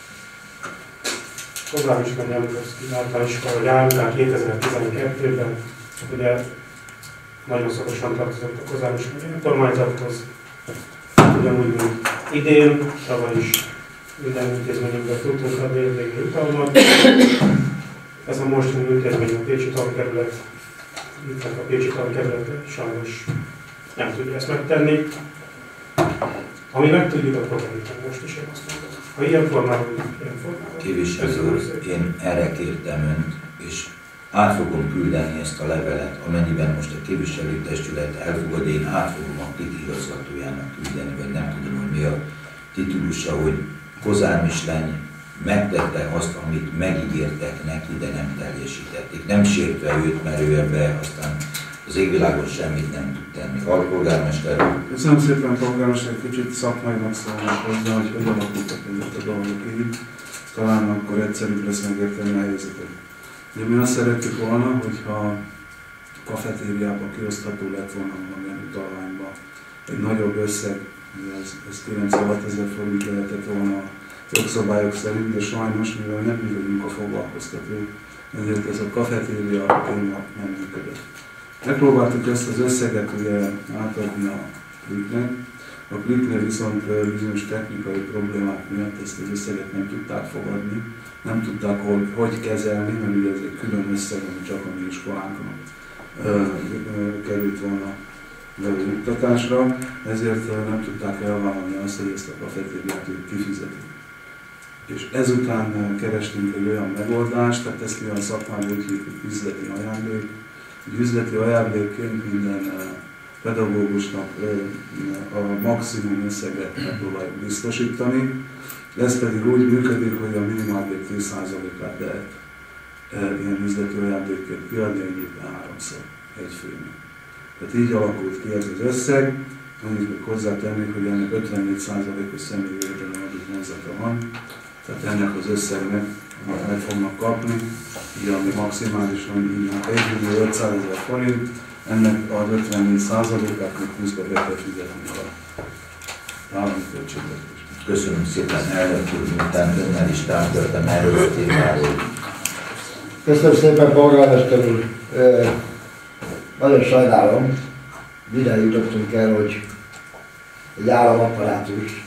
Kozár Misleny Janikovszky általános iskola járunk 2012-ben. Ugye nagyon szorosan tartozott a Kozár Misleny önkormányzathoz. Ugyanúgy, mint idén, tavaly is minden intézményünkben tudtunk adni érvény jutalmat. Ez a mostani intézmény a Pécsi Tankerület, itt a Pécsi Tankerület sajnos nem tudja ezt megtenni. Ami meg tudjuk, akkor megítem most is, én azt mondom. Ha ilyen formában, ilyen formában. Képviselő úr, én erre kértem önt, és át fogom küldeni ezt a levelet, amennyiben most a képviselőtestület elfogad, én át fogom a KLIK igazgatójának küldeni, vagy nem tudom, hogy mi a titulusa, hogy Kozár Misleny megtette azt, amit megígértek neki, de nem teljesítették. Nem sértve őt, mert ő ebbe aztán az égvilágon semmit nem tud tenni. Alpolgármester úr. Köszönöm szépen, polgármester, kicsit szakmainak szólnak hozzá, hogy alakultak ezek a dolgok így. Talán akkor egyszerűbb lesz megérteni a helyzetet. De mi azt szerettük volna, hogyha kafetériában kiosztható lett volna valamilyen utalványban egy nagyobb összeg, ez 96 ezer forint lehetett volna jogszabályok szerint, de sajnos, mivel nem mi vagyunk a foglalkoztató ezért ez a kafetéria téma nem működött. Megpróbáltuk ezt az összeget ugye átadni a Kliknek. A Kliknél viszont bizonyos technikai problémák miatt ezt az összeget nem tudták fogadni, nem tudták hogy kezelni, mert ugye ez egy külön összeg, ami csak a mi iskolánknak került volna juttatásra, ezért nem tudták elvállalni azt, hogy ezt a kafetériát kifizetik. És ezután kerestünk egy olyan megoldást, tehát ezt mi a szakmában úgy hívjuk üzleti ajándék. Egy üzleti ajándékként minden pedagógusnak a maximum összeget megpróbáljuk biztosítani. Ez pedig úgy működik, hogy a minimálbér 10%-át lehet ilyen üzleti ajándékként kiadni egyébként 3-szor egy főnek. Tehát így alakult ki ez az összeg. Annyit még hozzátennék, hogy ennek 54%-os személyvédelmi adó vonzata van. Tehát ennek az összegnek meg fognak kapni, így ami maximálisan így 1.500.000 forint, ennek az 54%-át még pluszba be kell fizetni a állami költségvetésbe. Köszönöm szépen, elnök úr, miután önnel is tárgyaltam erről a témáról. Köszönöm szépen, polgármester úr. Nagyon sajnálom, mire jutottunk el, hogy egy államapparátus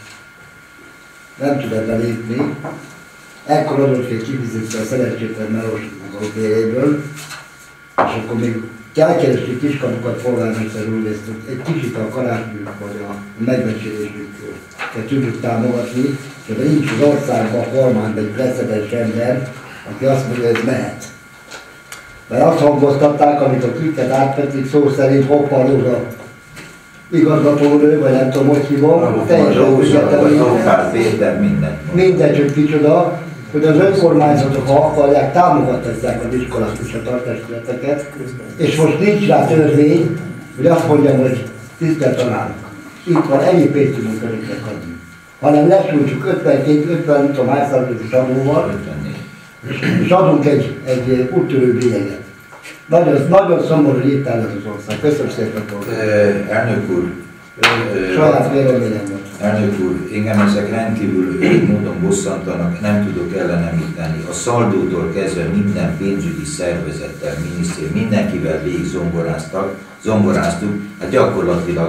nem tud ebben lépni. Ekkor adott ki kifizette a szerencsétlen melósoknak a béréből, és akkor még elkerestük kiskapukat polgármester úr, ezt egy kicsit a karácsonyunk vagy a megbecsülésünket tudjuk támogatni, és de nincs az országban a kormányban egy precedens ember, aki azt mondja, hogy ez mehet. Mert azt hangoztatták, amikor Klikket átvették, szó szerint Hoppalóra igazgatónő, vagy nem tudom, hogy hívom, teljesen függetlenül, mindegy, hogy kicsoda, hogy az önkormányzatok, ha akarják, támogatják az iskolát és a tartástületeket, és most nincs rá törvény, hogy azt mondjam, hogy tisztelt tanárok, itt van, ennyi pénzt tudunk önöknek adni, hanem lesújtsuk 50 tudom hány százalékos adóval, és adunk egy úttörő bélyeget. Nagyon szomorú héttel ez az ország. Köszönöm szépen, elnök úr, saját véleményem volt. Elnök úr, engem ezek rendkívül módon bosszantanak, nem tudok ellenemíteni. A Szaldótól kezdve minden pénzügyi szervezettel, minisztér, mindenkivel végig zongoráztuk, hát gyakorlatilag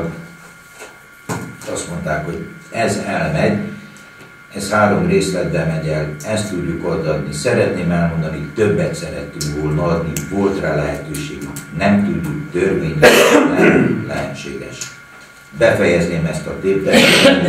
azt mondták, hogy ez elmegy, ez 3 részletben megy el, ezt tudjuk odaadni. Szeretném elmondani, többet szerettünk volna adni, volt rá lehetőségünk, nem tudjuk, törvényesen nem lehetséges. Befejezném ezt a tételt.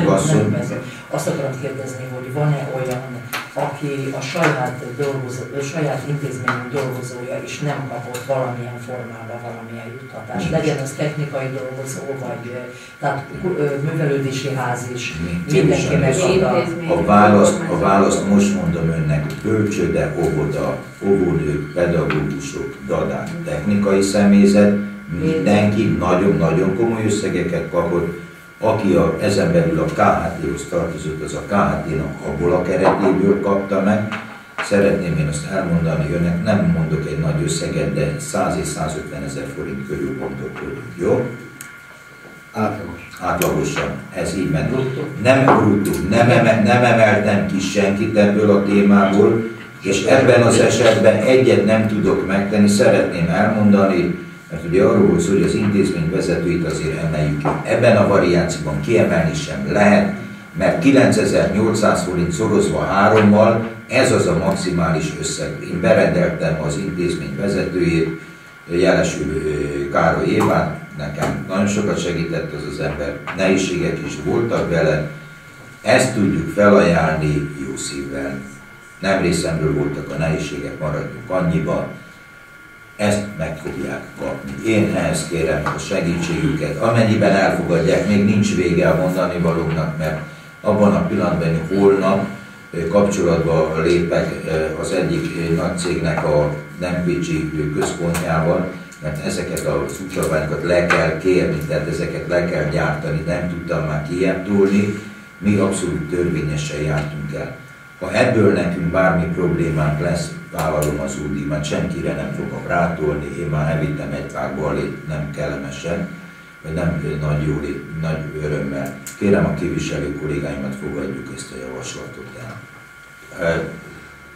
Azt akarom kérdezni, hogy van-e olyan, aki a saját intézményünk dolgozója és nem kapott valamilyen formában valamilyen juttatást. Legyen az technikai dolgozó, vagy tehát művelődési ház is. Mindenki megkapta. A választ most mondom önnek, bölcsőde, óvodők, pedagógusok, dadák, technikai személyzet, mindenki nagyon-nagyon komoly összegeket kapott. Aki ezen belül a KHT-hoz tartozott, az a KHT-nak abból a keretéből kapta meg. Szeretném én azt elmondani önnek, nem mondok egy nagy összeget, de 100 és 150 000 forint körül pontokodunk, jó? Átlagosan. Ez így ment. Nem bruttó, nem emeltem ki senkit ebből a témából, és ebben az esetben egyet nem tudok megtenni, szeretném elmondani, mert ugye arról volt szó, hogy az intézmény vezetőit azért emeljük ki. Ebben a variációban kiemelni sem lehet, mert 9800 forint szorozva 3-mal, ez az a maximális összeg. Én berendeltem az intézmény vezetőjét, Jelesül Károly Évát, nekem nagyon sokat segített az ember, nehézségek is voltak vele, ezt tudjuk felajánlni jó szívvel. Nem részemről voltak a nehézségek, maradjunk annyiba. Ezt meg fogják kapni. Én ehhez kérem a segítségüket. Amennyiben elfogadják, még nincs vége a mondani valóknak, mert abban a pillanatban, hogy holnap kapcsolatba lépek az egyik nagy cégnek a Dempicsi központjával, mert ezeket az útszabályokat le kell kérni, tehát ezeket le kell gyártani, nem tudtam már kijentolni, mi abszolút törvényesen jártunk el. Ha ebből nekünk bármi problémánk lesz, vállalom az útdíjat, senkire nem fogok rátolni, én már elvittem egy pár balét, nem kellemesen, vagy nem nagy örömmel. Kérem a képviselő kollégáimat, fogadjuk ezt a javaslatot el.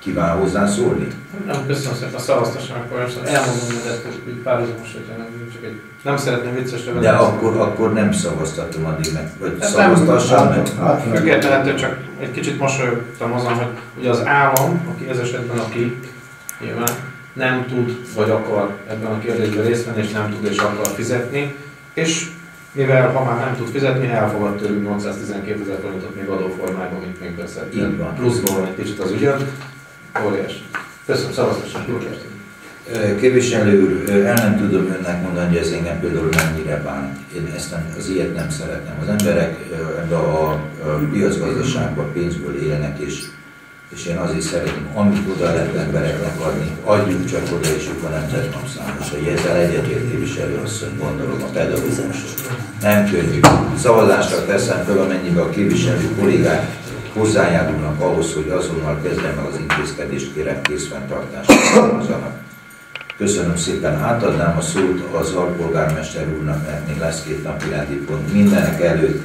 Kíván hozzászólni? Nem, köszönöm szépen, szavaztassanak polgármester. Elmondom, hogy ezt úgy párhuzamos, hogyha csak nem szeretném viccesre venni. De akkor nem szavaztatom addig meg, vagy szavaztassam meg. Függetlenül csak egy kicsit mosolyogtam azon, hogy ugye az állam, aki ez esetben nyilván nem tud vagy akar ebben a kérdésben részt venni, és nem tud és akar fizetni, és mivel ha már nem tud fizetni, elfogad tőlünk 812 000 forintot még adóformájban, mint még beszéltünk. Pluszból egy kicsit az ügyön. Óriási. Köszönöm, szavaztassanak. Képviselő úr, el nem tudom önnek mondani, hogy ez engem például mennyire bánt. Én az ilyet nem szeretem. Az emberek ebbe a piacgazdaságban pénzből élnek, és én azért szeretném, amit oda lehet embereknek adni, adjuk csak oda, és ők a nemzetnap számos. Ezzel egyetért képviselő asszony, gondolom a pedagógusok. Nem könnyű. Szavazásra teszem föl, amennyiben a képviselő kollégák hozzájárulnak ahhoz, hogy azonnal kezdjem el az intézkedést, kérem készfenntartásra szavazzanak. Köszönöm szépen, átadnám a szót az alpolgármester úrnak, mert még lesz 2 napi rendi pont. Mindenek előtt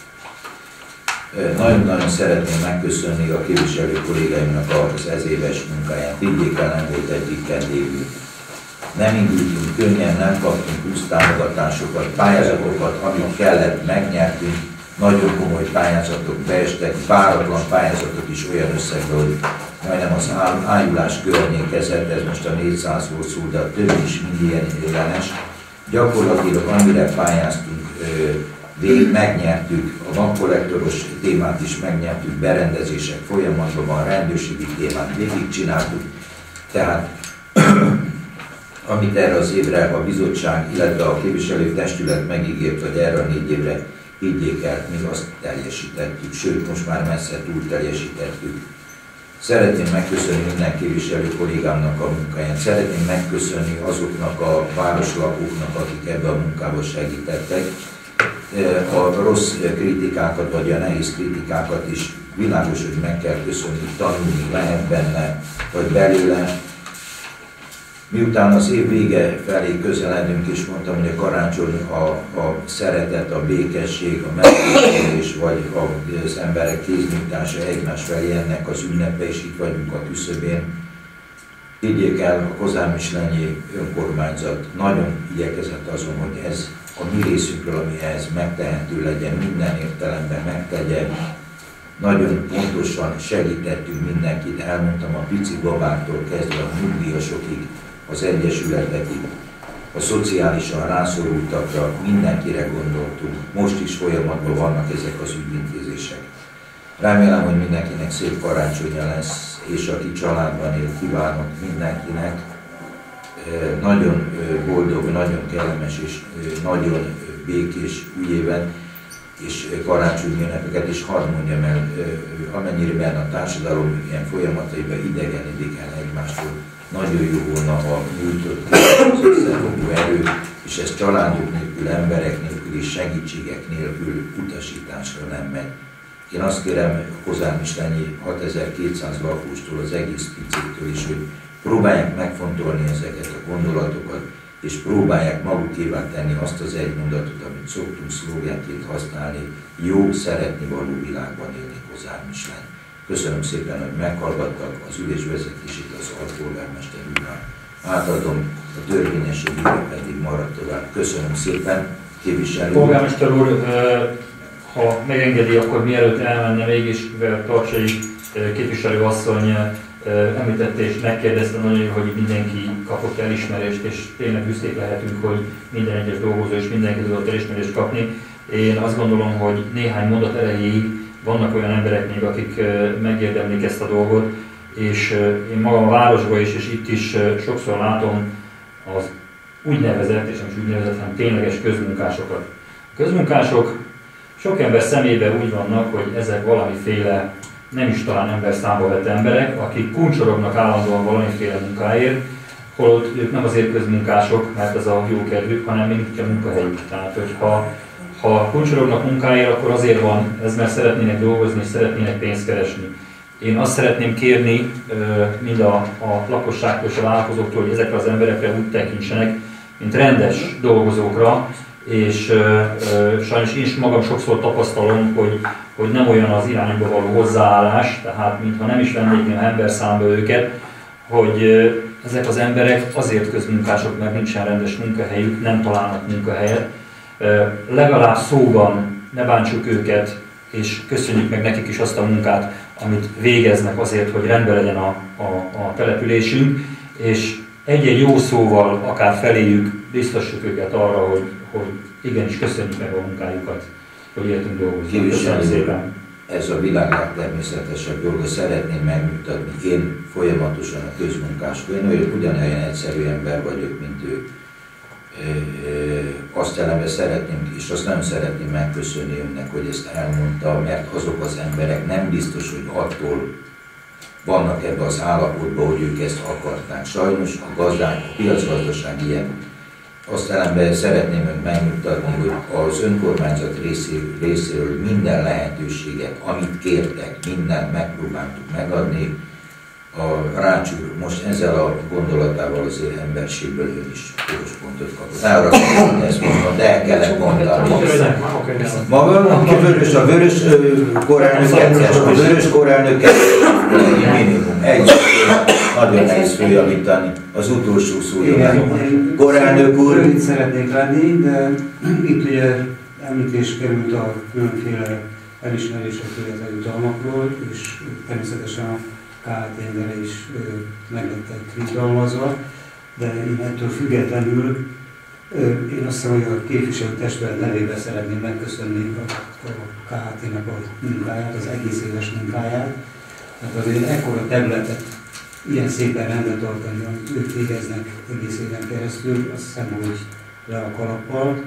nagyon-nagyon szeretném megköszönni a képviselő kollégáimnak az ezéves munkáját. Higgyék el, nem volt egyik vendégünk. Nem indultunk könnyen, nem kaptunk plusz támogatásokat, pályázatokat, amit kellett, megnyertünk. Nagyon komoly pályázatok beestek, váratlan pályázatok is olyan összegben, hogy majdnem az ájulás környék kezett, ez most a 400 volt szó, de a több is mind ilyen ellenes. Gyakorlatilag amire pályáztunk, megnyertük, a bankkollektoros témát is megnyertük, berendezések folyamatban van, rendőrségi témát végigcsináltuk. Tehát amit erre az évre a bizottság, illetve a képviselőtestület megígért, hogy erre a 4 évre higgyék el, mi azt teljesítettük, sőt, most már messze túl teljesítettük. Szeretném megköszönni minden képviselő kollégámnak a munkáját, szeretném megköszönni azoknak a városlakóknak, akik ebbe a munkába segítettek. A rossz kritikákat, vagy a nehéz kritikákat is világos, hogy meg kell köszönni, tanulni lehet benne, vagy belőle. Miután az év vége felé közeledünk, és mondtam, hogy a karácsony a szeretet, a békesség, a megközelítés, vagy az emberek kéznyújtása egymás felé, ennek az ünnepe, és itt vagyunk a küszöbén. Higgyék el, a Kozármislenyi önkormányzat nagyon igyekezett azon, hogy ez a mi részünkről, ami ehhez megtehető legyen, minden értelemben megtegye. Nagyon pontosan segítettünk mindenkit, elmondtam a pici babáktól kezdve a nyugdíjasokig, az egyesületekig, a szociálisan rászorultakra, mindenkire gondoltunk. Most is folyamatban vannak ezek az ügyintézések. Remélem, hogy mindenkinek szép karácsonya lesz, és aki családban él, kívánok mindenkinek nagyon boldog, nagyon kellemes és nagyon békés új évet és karácsonyi ünnepeket, és hadd mondjam el, amennyire a társadalom ilyen folyamataiban idegenedik el egymástól, nagyon jó volna, ha nyújtott az összefogó erő, és ez családok nélkül, emberek nélkül és segítségek nélkül utasításra nem megy. Én azt kérem a Kozármislenyi 6200 lakóstól, az egész picétől is, hogy próbálják megfontolni ezeket a gondolatokat, és próbálják magukévá tenni azt az egy mondatot, amit szoktunk szlógenként használni, jó, szeretni való világban élni Kozármislen. Köszönöm szépen, hogy meghallgattak, az ülés vezetését az alpolgármester úrnak. Átadom, a törvényességére pedig maradt tovább. Köszönöm szépen, képviselő. Polgármester úr, ha megengedi, akkor mielőtt elmenne mégis, mivel Tartsai képviselőasszony említette és megkérdezte nagyon jó, hogy mindenki kapott elismerést, és tényleg büszkék lehetünk, hogy minden egyes dolgozó és mindenki tudott elismerést kapni. Én azt gondolom, hogy néhány mondat erejéig vannak olyan emberek még, akik megérdemlik ezt a dolgot, és én magam a városban is, és itt is sokszor látom az úgynevezett, és nem is úgynevezett, hanem tényleges közmunkásokat. A közmunkások sok ember szemében úgy vannak, hogy ezek valamiféle nem is talán ember számba vett emberek, akik kuncsorognak állandóan valamiféle munkáért, holott ők nem azért közmunkások, mert ez a jó kedvük, hanem mindig a munkahelyük. Tehát, ha kuncsorognak munkáért, akkor azért van ez, mert szeretnének dolgozni és szeretnének pénzt keresni. Én azt szeretném kérni mind a lakosságtól és a vállalkozóktól, hogy ezekre az emberekre úgy tekintsenek, mint rendes dolgozókra, és sajnos én is magam sokszor tapasztalom, hogy nem olyan az irányba való hozzáállás, tehát mintha nem is vennék néha emberszámba őket, hogy ezek az emberek azért közmunkások, mert nincsen rendes munkahelyük, nem találnak munkahelyet. Legalább szóban ne bántsuk őket, és köszönjük meg nekik is azt a munkát, amit végeznek azért, hogy rendben legyen a településünk, és egy-egy jó szóval, akár feléjük, biztosítjuk őket arra, hogy igenis köszönjük meg a munkájukat, hogy értünk dolgozni. Köszönöm szépen! Ez a világ legtermészetesebb dolga, szeretném megmutatni, én folyamatosan a közmunkások, én ugyanolyan egyszerű ember vagyok, mint ő. Azt eleve szeretném, és azt nem szeretném megköszönni önnek, hogy ezt elmondta, mert azok az emberek nem biztos, hogy attól vannak ebben az állapotban, hogy ők ezt akarták. Sajnos a piacgazdaság ilyen. Azt ellenben szeretném önt megmutatni, hogy az önkormányzat részéről minden lehetőséget, amit kértek, mindent megpróbáltuk megadni. A Rács úr most ezzel a gondolatával azért emberségből ön is pontot kapott. Arra kell ezt mondani, de el kellett mondani. Maga a vörös korelnök kettes, a vörös korelnök minimum. Egy nagyon nehéz följavítani az utolsó szója. Korelnök úr. Rövid szeretnék lenni, de itt ugye említés került a különféle elismerésekről, az jutalmakról, és természetesen a KT-nál is meg lettek jutalmazva, de én ettől függetlenül én azt hiszem, hogy a képviselőtestület nevében szeretném megköszönni a KT-nek a munkáját, az egész éves munkáját, mert azért ekkora területet ilyen szépen rendbe tartani, amit ők végeznek egész éven keresztül, azt hiszem, hogy le a kalappal,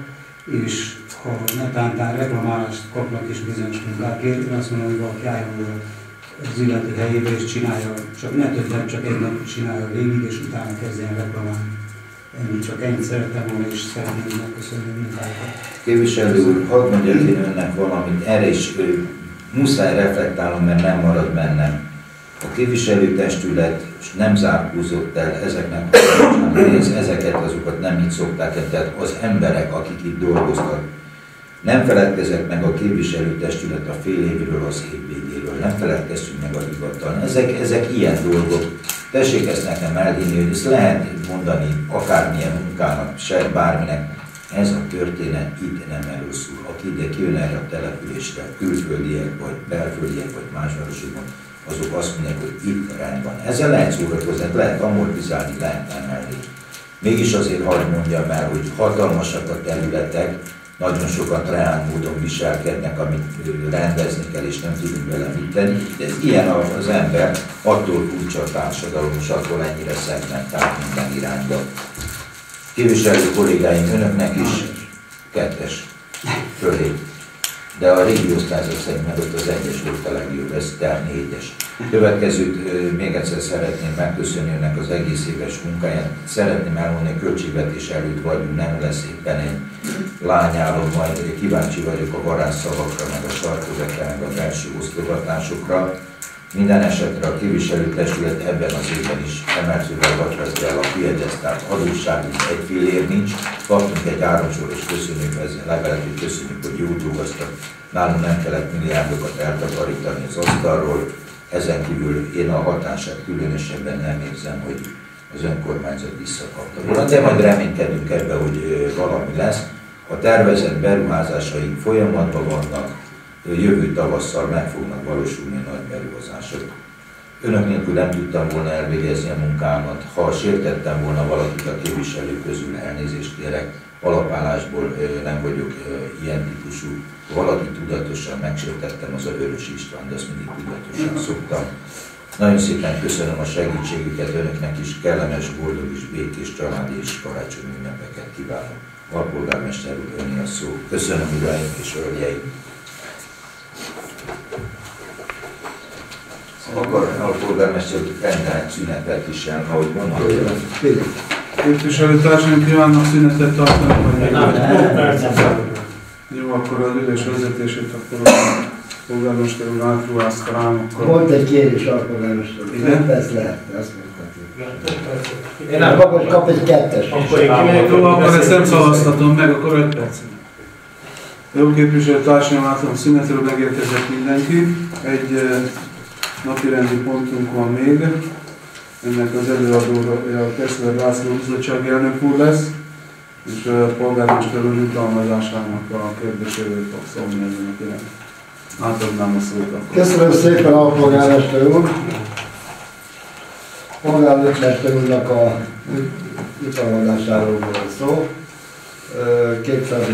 és ha netántán reklamálást kapnak is bizonyos munkákért, én azt mondom, hogy valaki álljon az illető helyébe és csinálja, csak ne többen, csak egy napot csinálja végig, és utána kezdjen reklamálni. Én csak ennyit szerettem volna, és szeretném megköszönni munkákat. Képviselő úr, hadd mondjak én önnek valamit, erre is muszáj reflektálnom, mert nem marad bennem. A képviselőtestület nem zárkózott el ezeknek, ezeket azokat nem így szokták el, tehát az emberek, akik itt dolgoztak. Nem feledkezett meg a képviselőtestület a fél évről, az év végéről, nem feledkeztünk meg a hivatal. Ezek ilyen dolgok. Tessék ezt nekem elhinni, hogy ezt lehet mondani akármilyen munkának, se bárminek. Ez a történet itt nem először. Aki ide kijön erre a településre, külföldiek, vagy belföldiek, vagy más városokban, azok azt mondják, hogy itt rend van. Ezzel lehet szórakozni, lehet amortizálni, lehet emelni. Mégis azért hadd mondjam el, hogy hatalmasak a területek, nagyon sokat reál módon viselkednek, amit rendezni kell, és nem tudunk vele mit tenni. De ilyen az ember, attól kulcs a társadalom, és attól ennyire szegmentált minden irányba. Képviselő kollégáim, önöknek is 2-es fölé. De a régi osztályzat szerint meg ott az 1-es volt a legjobb, ez tehát 4-es. Következőt még egyszer szeretném megköszönni önnek az egész éves munkáját. Szeretném elmondani, hogy költségvetés előtt vagyunk, nem lesz éppen egy lányálom, majd kíváncsi vagyok a varázsszavakra, meg a sarkövekre, meg a belső osztogatásokra. Minden esetre a képviselőtestület ebben az évben is emeltővel vacsasztja el a piedesztált adósságunk, egy fillér nincs. Kaptunk egy 3-soros levelet, hogy köszönjük, hogy jól dolgoztak. Nálunk nem kellett milliárdokat eltakarítani az asztalról. Ezen kívül én a hatását különösebben nem érzem, hogy az önkormányzat visszakapta volna, de majd reménykedünk ebbe, hogy valami lesz. A tervezett beruházásaink folyamatban vannak, jövő tavasszal meg fognak valósulni nagy beruházások. Önök nélkül nem tudtam volna elvégezni a munkámat. Ha sértettem volna valakit a képviselők közül, elnézést kérek, alapállásból nem vagyok ilyen típusú. Ha valaki tudatosan megsértettem, az a Vörös István, de azt mindig tudatosan szoktam. Nagyon szépen köszönöm a segítségüket, önöknek is kellemes, boldog és békés családi és karácsonyi ünnepeket kívánok. Alpolgármester úr, öné a szó. Köszönöm, uraim és hölgyeim! Akar alpolgármester úr rendelni szünetet is el, ahogy mondta. Képviselőtársaim kívánnak szünetet tartani, vagy jó, akkor az ülés vezetését akkor a polgármester úr átruházta rám, akkor... Volt egy kérés alpolgármester úr, 5 perc lehetne, azt mondhatjuk. Én nem Akkor kap egy 2-es. Akkor én kimegyek Jó, róla, akkor ezt nem szavaztatom meg, akkor 5 perc. Jó, képviselőtársaim, látom, szünetről megérkezett mindenki. Egy napirendi pontunk van még. Ennek az előadója a Keszler László bizottsági elnök úr lesz, és a polgármester úr jutalmazásának a kérdéséről fog szólni ezen a kiren. Átadnám a szót akkor. Köszönöm szépen a polgármester úr. Polgármester úrnak a jutalmazásáról volt szó. 200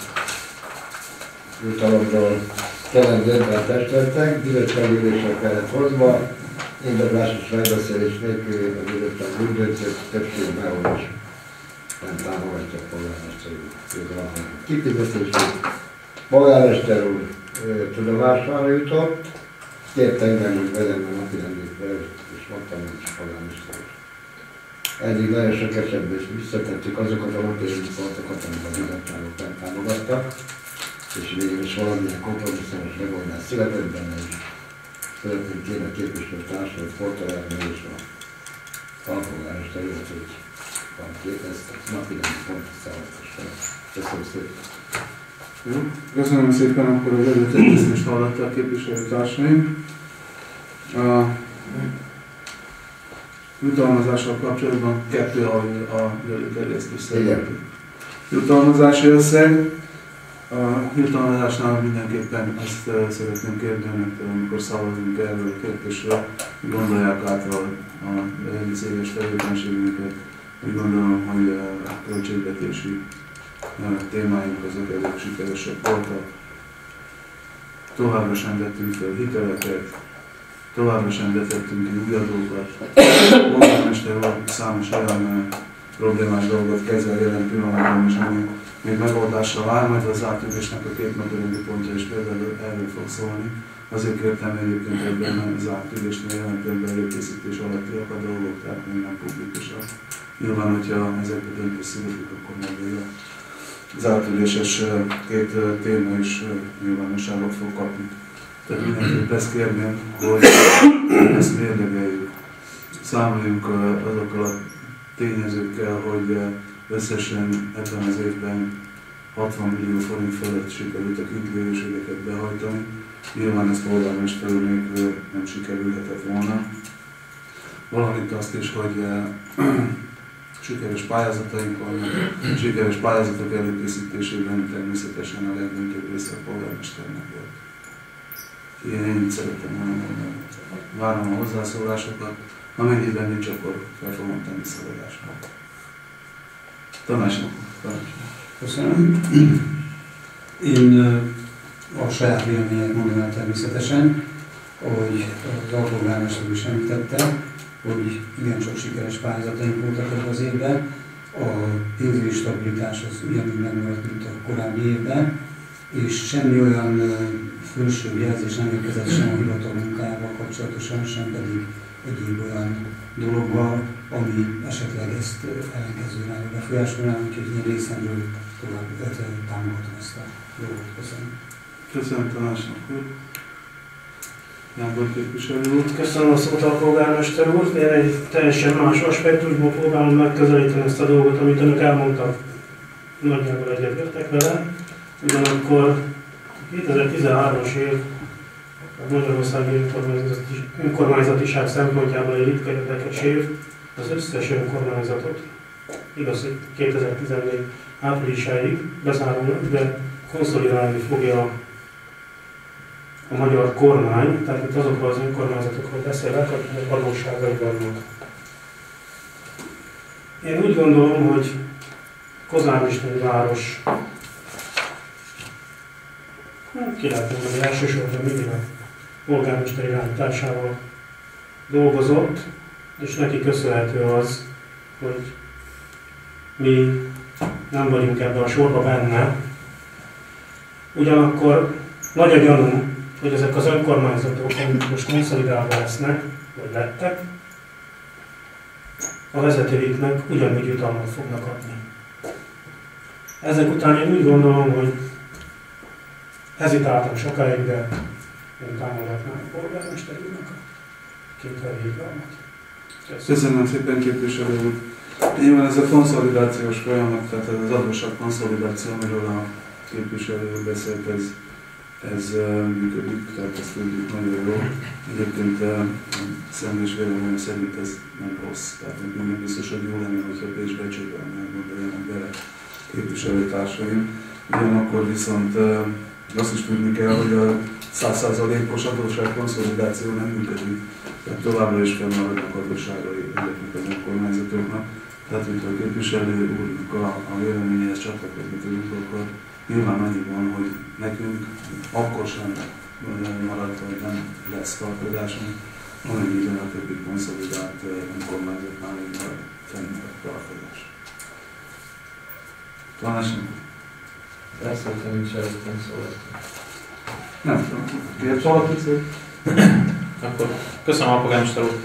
jutalomról kellett döntve a testületek, bizottsági ülésre kellett hozva, indoklás és megbeszélés nélkül a bizottság úgy döntött, többség behol is nem támogatja a polgármester úr kifizetését. Polgármester úr tudomására jutott, kért engem, hogy vegyem a napirendjébe, és mondtam, hogy is polgármester úr. Eddig nagyon sok esetben is visszatettük azokat a napirendi pontokat, amit a bizottságok nem támogattak, és végül is valamilyen kompromisszumos megoldás született benne is. Szeretném kérni a képviselőtársamat Portolárni és a alpolgármester úrat, hogy van ezt a napirendi pontot szavaztassam. Köszönöm szépen. Jó, köszönöm szépen, akkor az előterjesztést hallotta a képviselőtársaim. A jutalmazással kapcsolatban 2 a előterjesztés szerint. Jutalmazási összeg. A jutalmazásnál mindenképpen azt szeretném kérni önöktől, amikor szavazunk erről a kérdésről, hogy gondolják át az egész éves tevékenységünket. Úgy gondolom, hogy a költségvetési témáink azok elég sikeresek voltak. Továbbra sem vettünk fel hiteleket, továbbra sem vetettünk ki új adókat. A polgármester úr számos olyan problémás dolgot kezel jelen pillanatban, és ami még megoldásra vár, majd az átülésnek a 2 napirendi pontja is például erről fog szólni. Azért kértem egyébként ebben az átülésnél jelentően előkészítés alattiak a dolgok, tehát még nem publikusak. Nyilván, hogyha ezeket döntés születik, akkor majd az átüléses 2 téma is nyilvánosságot fog kapni. Tehát mindenképp ezt kérném, hogy ezt mérlegeljük. Számoljunk azokkal a tényezőkkel, hogy összesen ebben az évben 60 millió forint fölött sikerült a kintlévőségeket behajtani. Nyilván ezt polgármester úr nélkül nem sikerülhetett volna. Valamint azt is, hogy sikeres pályázataink vannak, sikeres pályázatok előkészítésében természetesen a legdöntőbb része a polgármesternek volt. Én ennyit szeretem mondani. Várom a hozzászólásokat, amennyiben nincs, akkor fel fogom tenni szavazásra. Tamás, köszönöm. Én a saját véleményet mondom el természetesen, hogy az alpolgármester is említette, hogy igencsak sikeres pályázataink voltak ebben az évben. A pénzügyi stabilitás az ugyanúgy megmaradt, mint a korábbi évben, és semmi olyan fölsőbb jelzés nem érkezett sem a hivatal munkájával kapcsolatosan, sem pedig egyéb olyan dologgal, ami esetleg ezt ellenkező irányba befolyásolná, úgyhogy én részemről tovább támogatom ezt a dolgot. Köszönöm. Köszönöm Tamásnak úr. Jámbor képviselő úr. Köszönöm a szót a polgármester úr. Én egy teljesen más aspektusból próbálom megközelíteni ezt a dolgot, amit önök elmondtak. Nagyjából egyetértek vele. Ugyanakkor 2013-as év a Magyarországi önkormányzatiság szempontjából egy ritka érdekes év. Az összes önkormányzatot, igaz, hogy 2014 áprilisáig bezárulnak, de konszolidálni fogja a magyar kormány, tehát itt azokról az önkormányzatokról beszélek, akiknek valóságai vannak. Én úgy gondolom, hogy Kozármisteri város, ki lehet mondani, elsősorban mindig a polgármester irányításával dolgozott, és neki köszönhető az, hogy mi nem vagyunk ebben a sorba benne. Ugyanakkor nagy a gyanú, hogy ezek az önkormányzatok, amik most konszolidálva lesznek, vagy lettek, a vezetőiknek ugyanúgy jutalmat fognak adni. Ezek után én úgy gondolom, hogy hezitáltam sokáig, de én támogatnám a polgármester úrnak a 2 jutalmat. Köszönöm szépen, képviselő úr. Így van, ez a konszolidációs folyamat, tehát ez az adósság konszolidáció, amiről a képviselő beszélt, ez működik, tehát ezt tudjuk nagyon jó. Egyébként személyes véleményem szerint ez nem rossz, tehát nekünk biztos, hogy jó lenne, hogyha pénzbecsőben gondoljanak bele képviselőtársaim. Ugyanakkor viszont azt is tudni kell, hogy a 100%-os adósság konszolidáció nem működik, tehát továbbra is fennmaradnak adósságai ezeknek az önkormányzatoknak. Tehát, hogyha a képviselő úrnak a véleményéhez csatlakozni tudunk, akkor nyilván annyi van, hogy nekünk akkor sem marad, hogy nem lesz tartozásunk, amennyiben a többi konszolidált önkormányzatnál még marad fennmaradt tartozás. Tanácsnak? Persze, hogy nincs előttem szóval. Nem tudom. Kért valaki szót? Akkor köszönöm a polgármester úr.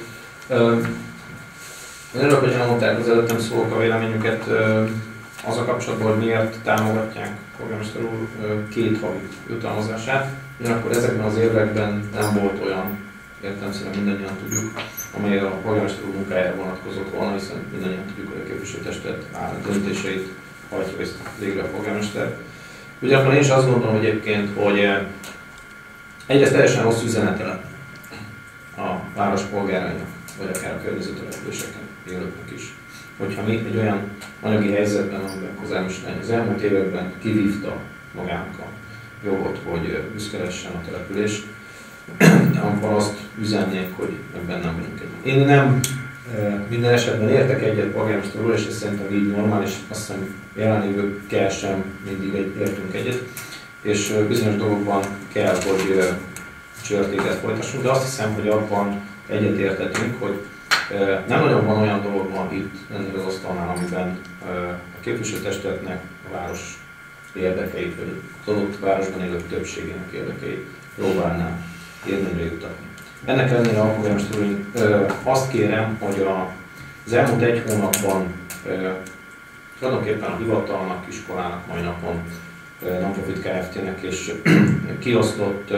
Én örülök, hogy elmondták az előttem szólók a véleményüket az a kapcsolatban, hogy miért támogatják a polgármester úr 2 havi jutalmazását. Ugyanakkor ezekben az érvekben nem volt olyan, értelemszerűen mindannyian tudjuk, amely a polgármester úr munkájára vonatkozott volna, hiszen mindannyian tudjuk, hogy a képviselőtestület döntéseit hajtja végre a polgármester. Ugyanakkor én is azt gondolom egyébként, hogy egyrészt teljesen rossz üzenete lenne a város polgárainak, vagy akár a környező településeken élőknek is. Hogyha mi egy olyan anyagi helyzetben, amiben Kozármeslány az elmúlt években kivívta magának a jogot, hogy büszke lehessen a település, akkor azt üzennék, hogy ebben nem vagyunk egy. Én nem minden esetben értek egyet polgármester úr, és ez szerintem így normális, azt hiszem jelenlévőkkel sem mindig értünk egyet, és bizonyos dolgokban kell, hogy csörtéket folytassunk, de azt hiszem, hogy abban egyet értetünk, hogy nem nagyon van olyan dolog van itt ennél az asztalnál, amiben a képviselőtestületnek a város érdekeit, vagy az adott városban élő többségének érdekeit próbálná érvényre juttatni. Ennek ellenére a polgármester úr, azt kérem, hogy az elmúlt 1 hónapban tulajdonképpen a hivatalnak, iskolának, mai napon non-profit Kft-nek és kiosztott,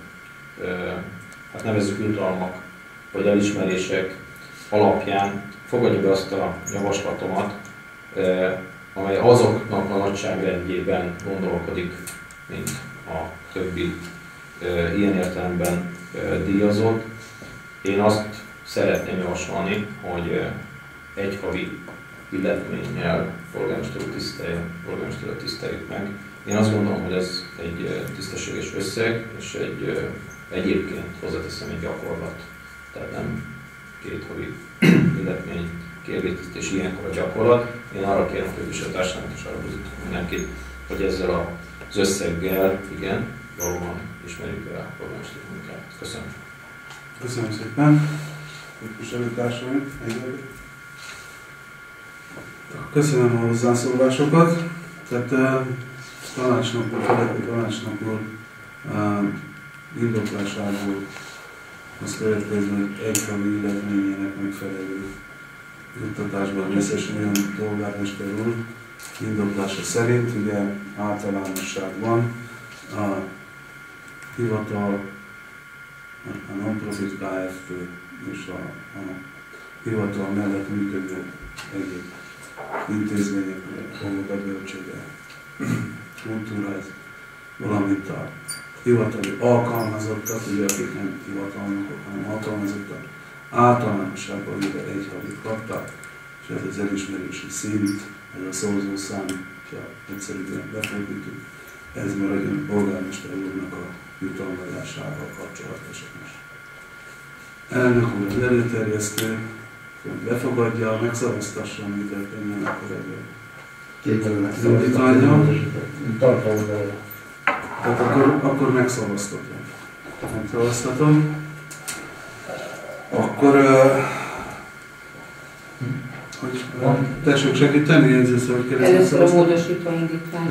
hát nevezzük jutalmak vagy elismerések alapján fogadja be azt a javaslatomat, amely azoknak a nagyságrendjében gondolkodik, mint a többi ilyen értelemben díjazott. Én azt szeretném javasolni, hogy 1 havi illetménnyel polgármesteret tiszteljük meg. Én azt gondolom, hogy ez egy tisztességes összeg, és egyébként hozzáteszem egy gyakorlat. Tehát nem 2 havi illetmény kiegészítés, ilyenkor a gyakorlat. Én arra kérem a képviselőtársamat és arra buzdítom mindenkit, hogy ezzel az összeggel, igen, valóban ismerjük el a polgármester munkát. Köszönöm. Köszönöm szépen. Képviselőtársaim, köszönöm a hozzászólásokat. Tehát tanácsnok úr indoklásából azt következni, hogy 1 havi illetményének megfelelő juttatásban részesüljön polgármester úr. Indoklása szerint ugye általánosságban a hivatal, a non-profit Kft. És a hivatal mellett működő egyéb intézmények, óvoda, bölcsőde, kultúráz, valamint a hivatali alkalmazottak, ugye akik nem hivatalnokok, hanem alkalmazottak, általánosságban ugye 1 havit kaptak, és ez az elismerési szint, ez a szózószám, ha egyszerűen befordítjuk, ez maradjon polgármester úrnak a jutalmazásával kapcsolatosan is. Elnök úr, az előterjesztő befogadja, megszavaztassa, mi történjen akkor ebből. Indítványa. Tehát akkor megszavaztatom. Megszavaztatom. Akkor hogy tessék segíteni, jegyzősz, hogy kérdezni. Először a módosító indítvány.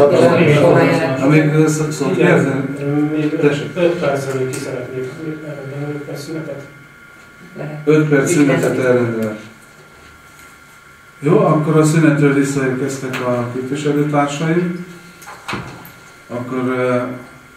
Amíg szót kérdezni? Még 5 percre ki szeretnék elrendelni 5 perc szünetet. 5 perc szünetet elrendelni. Jó, akkor a szünetről visszaérkeztek a képviselőtársaim. Akkor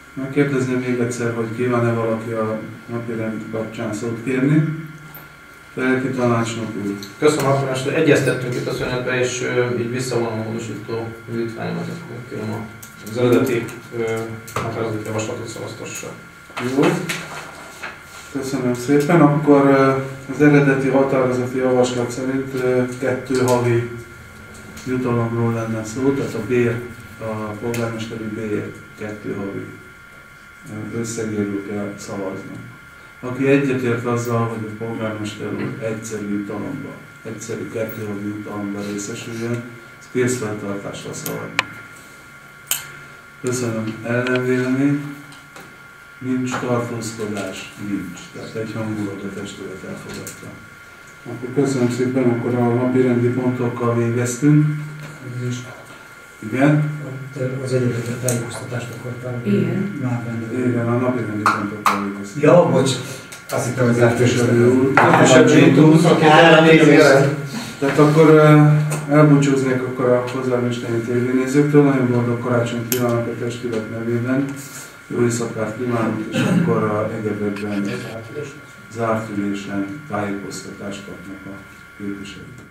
megkérdezném még egyszer, hogy kíván-e valaki a napirend kapcsán szót kérni. Lelki tanácsnok úr. Köszönöm, akkor most egyeztettünk itt a szünetbe, és így visszavonom a módosító indítványomat, akkor kérem az eredeti határozati javaslatot szavaztassa. Jó. Köszönöm szépen. Akkor az eredeti határozati javaslat szerint 2 havi jutalomról lenne szó, tehát a bér, a polgármesteri bér 2 havi összegéről kell szavazni. Aki egyetért azzal, hogy a polgármester úr egyszerű 2 havi jutalomba részesüljön, az készfeltartásra szavazni. Köszönöm. Ellenvélemény? Nincs. Tartózkodás? Nincs. Tehát egyhangulag a testület elfogadta. Akkor köszönöm szépen, akkor a napi rendi pontokkal végeztünk. Igen? Az egyébként tájékoztatást akartam. Igen. Már benne. Igen, a napi rendi pontokkal végeztünk. Ja, bocs. Azt hittem, hogy Képviselő úr. Tehát akkor elbúcsúznék akkor a hozzám tévénézőktől. Nagyon boldog karácsony kívánok a testület nevében. Jó éjszakát kívánok, és akkor a egyebekben zárt ülésen tájékoztatást kapnak a képviselők.